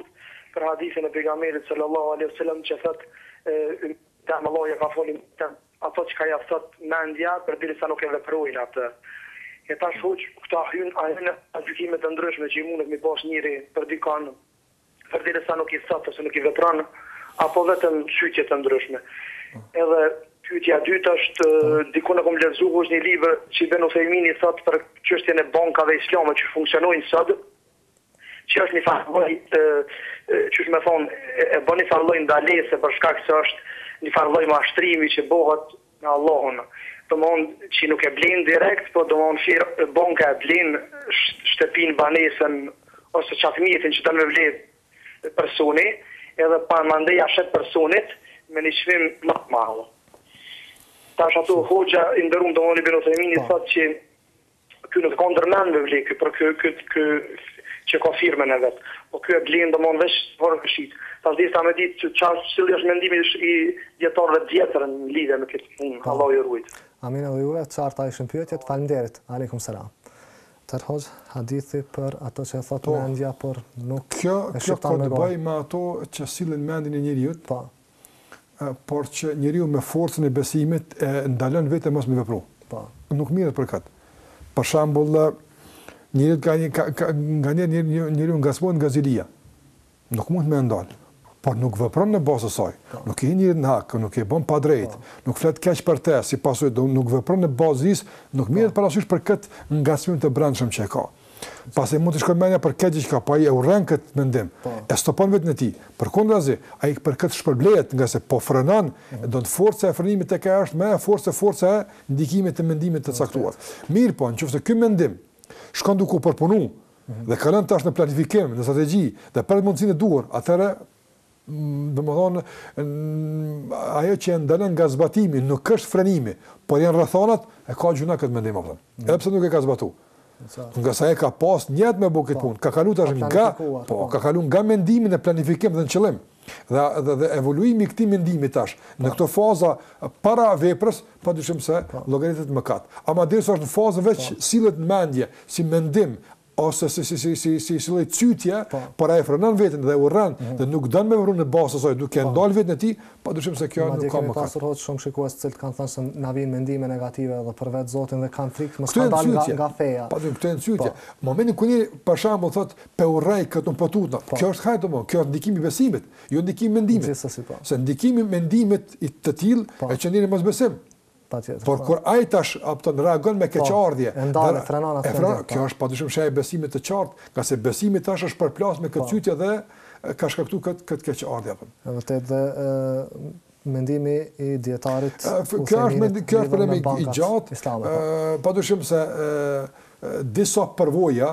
për hadithin e pejgamberit sallallahu alaihi wasallam që thotë Allahu ka folin ato që ka ja thot mendja përderisa nuk e veprojnë atë. E tash hoq këta hyn në gjykime të ndryshme që i mundet mi pas njëri për dikon përderisa nuk i thot ose nuk i vepron apo vetëm shqytje të ndryshme. Edhe pyetja e dytë është diku në kom lexuar është një libër që Ibn Uthejmini thot për çështjen e bankave islame që funksionojnë sot, që është një farë që më thonë e bën një farë ndalese për shkak se është një farë mashtrimi që bëhet me Allahun. Domthon që nuk e blen direkt, po domthon banka e blen shtëpinë, banesën ose çatmjetin që don me vlerë personi, edhe pa mandej ashet personit me një çmim më të madh. Tash ato hoxha i ndërum domthon Ibn Uthejmini thotë që ky nuk ka ndërmend me vlerë për kë që ka firmën e vet. Po ky e blen domthon veç për këshit. Tash disa me ditë cili është mendimi i dietarëve tjetër në lidhje me këtë punë. Allahu ju ruaj. Amin edhe juve, qarta ishin pyetjet, faleminderit. Aleikum selam. Tërhoq, hadithi për ato që e thotë mendja, por nuk Kjo ka të bëjë me ato që sillen mendin e njeriut, por që njeriu me forcën e besimit e ndalon vetëm mos me vepru. Nuk mirët për këtë. Për shembull, njeriu ngasmon nga zilia. Nuk mund me ndal. Por nuk vepron në bazë saj. Nuk e njëri në hak, nuk e bën pa drejt, nuk flet keq për te, si pasojë nuk vepron në bazë, nuk mirët parasysh për këtë ngasmim të brendshëm që e ka. Pasi mund të shkojë mendja për këtë që ka, pa ai e urren këtë mendim. E stopon vetën e tij. Përkundrazi, ai për këtë shpërblehet, nga se po frenon, do të forca e frenimit tek ai është më e forca e ndikimit të mendimit të caktuar. Mirë po, nëse ky mendim shkon duke u përpunu dhe kalon tash në planifikim, në strategji dhe për mundësinë e duhur, atëherë domethënë ajo që ndalon nga zbatimi nuk është frenimi, por janë rrethonat e ka gjuna këtë mendim apo. Edhe pse nuk e ka zbatuar. Nga sa e ka pas njët me bu këtë punë, ka kalu tash ka kalu nga mendimin e planifikim dhe në qëllim. Dhe evoluimi këtij mendimi tash në këto faza para veprës, padyshim se llogaritet mëkat. Ama derisa është në fazën veç sillet në mendje si mendim ose si lloj cytje, por ai frenon veten dhe urren dhe nuk don me vrun në bazë saj, duke ndal veten e tij, padyshim se kjo nuk ka mëkat. Pasur hoç shumë shikues të cilët kanë thënë se na vijnë mendime negative edhe për vetë Zotin dhe kanë frikë mos kanë dalë nga feja. Padyshim këto janë cytje. Momentin kur një për shembull thotë pe urrej këtu potutna, kjo është hajtë domo, kjo është ndikimi i besimit, jo ndikimi i mendimit. Se ndikimi i mendimit i të tillë e që njëri mos besim. Por kur ai tash reagon me keqardhje, kjo është padyshim shaj besimit të qartë, ka se besimi tash është përplas me këtë cytje dhe ka shkaktuar këtë keqardhje apo. Vërtet dhe mendimi i dietarit kjo është problemi i gjatë, padyshim se disa përvoja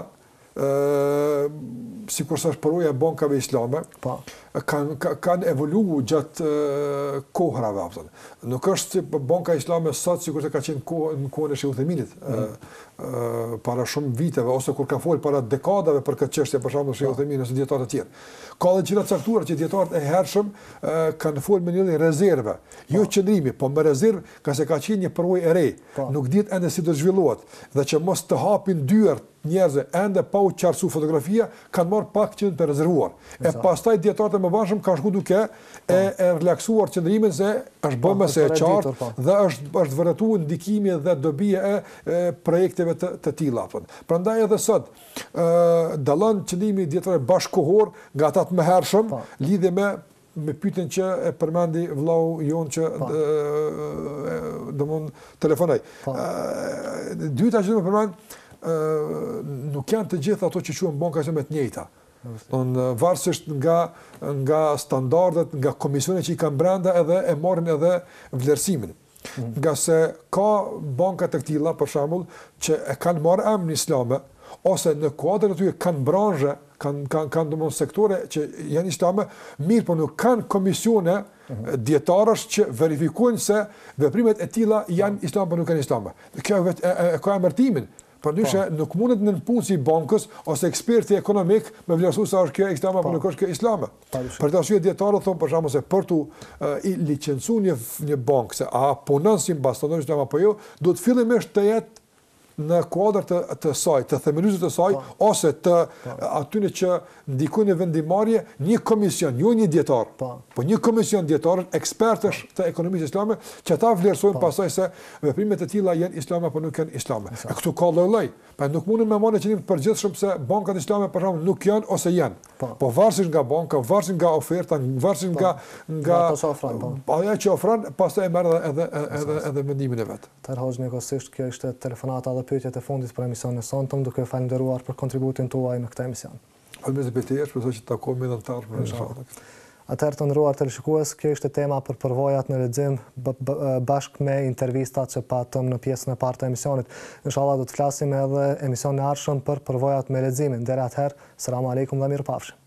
sikur sa është përvoja e bankave islame, kanë evoluar gjatë kohërave. Nuk është si banka islame sot sikur se ka qenë në kohën e Sheikhut Theminit, para shumë viteve, ose kur ka folë para dekadave për këtë çështje, për shembull Sheikhut Themin ose dietarë të tjerë. Ka dhe gjëra caktuara që dietarët e hershëm kanë folë me një rezervë, jo qëndrimi, po me rezervë, ka se ka qenë një përvojë e re, nuk dihet ende si do të zhvillohet, dhe që mos të hapin dyert njerëzve ende pa u qartësu fotografia, kanë marrë pak qëndrim të rezervuar. E pastaj dietarët e mëvanshëm kanë shku duke e relaksuar qëndrimin se është bërë më së qartë dhe është vërtetuar ndikimi dhe dobia e projekteve të tilla. Prandaj edhe sot dallon qëndrimi dietarë bashkëkohor nga ata të mëhershëm lidhje me pyetjen që e përmendi vllau jon që domon telefonoi. Dyta që më përmend nuk janë të gjitha ato që quhen banka islame të njëjta. Varësisht nga standardet, nga komisionet që i kanë brenda edhe e marrin edhe vlerësimin. Nga se ka banka të këtilla, për shembull, që e kanë marrë emrin islame, ose në kuadrin e tyre kanë branche, kanë domon sektore që janë islame, mirë, por nuk kanë komisione dietarësh që verifikojnë se veprimet e tilla janë islame apo nuk janë islame. Kjo ka emërtimin. Përndryshe nuk mundet në punësi i bankës ose eksperti ekonomik me vlerësu sa është kjo islame apo nuk është kjo islame. Për këtë arsye dietarët thonë për shkak se për tu licencuar një bankë se a punon si ambasador islam apo jo, duhet fillimisht të jetë në kuadër të saj, të themeluesve të saj, ose të atyre që ndikojnë në vendimarrje, një komision, jo një dietar, po një komision dietarësh, ekspertësh të ekonomisë islame, që ta vlerësojnë pastaj se veprimet e tilla janë islame apo nuk janë islame. E këtu ka lloj-lloj. Pa nuk mundem me marrë qenim të përgjithshëm se bankat islame për shembull nuk janë ose janë. Po varësisht nga banka, varësisht nga oferta, varësisht nga ajo që ofron, pastaj merr edhe mendimin e vet. Tërhoxh njëkohësisht kjo ishte telefonata dhe pyetjet e fundit për emisionin e sonte, duke falendëruar për kontributin tuaj në këtë emision. Faleminderit për të shpresoj që të takohemi edhe në të ardhmen inshallah. Atëherë të nderuar televizionistë, kjo ishte tema për përvojat në lexim bashkë me intervistat që patëm në pjesën e parë të emisionit. Inshallah do të flasim edhe emisionin e ardhshëm për përvojat me leximin. Deri atëherë, selam aleikum dhe mirupafshim.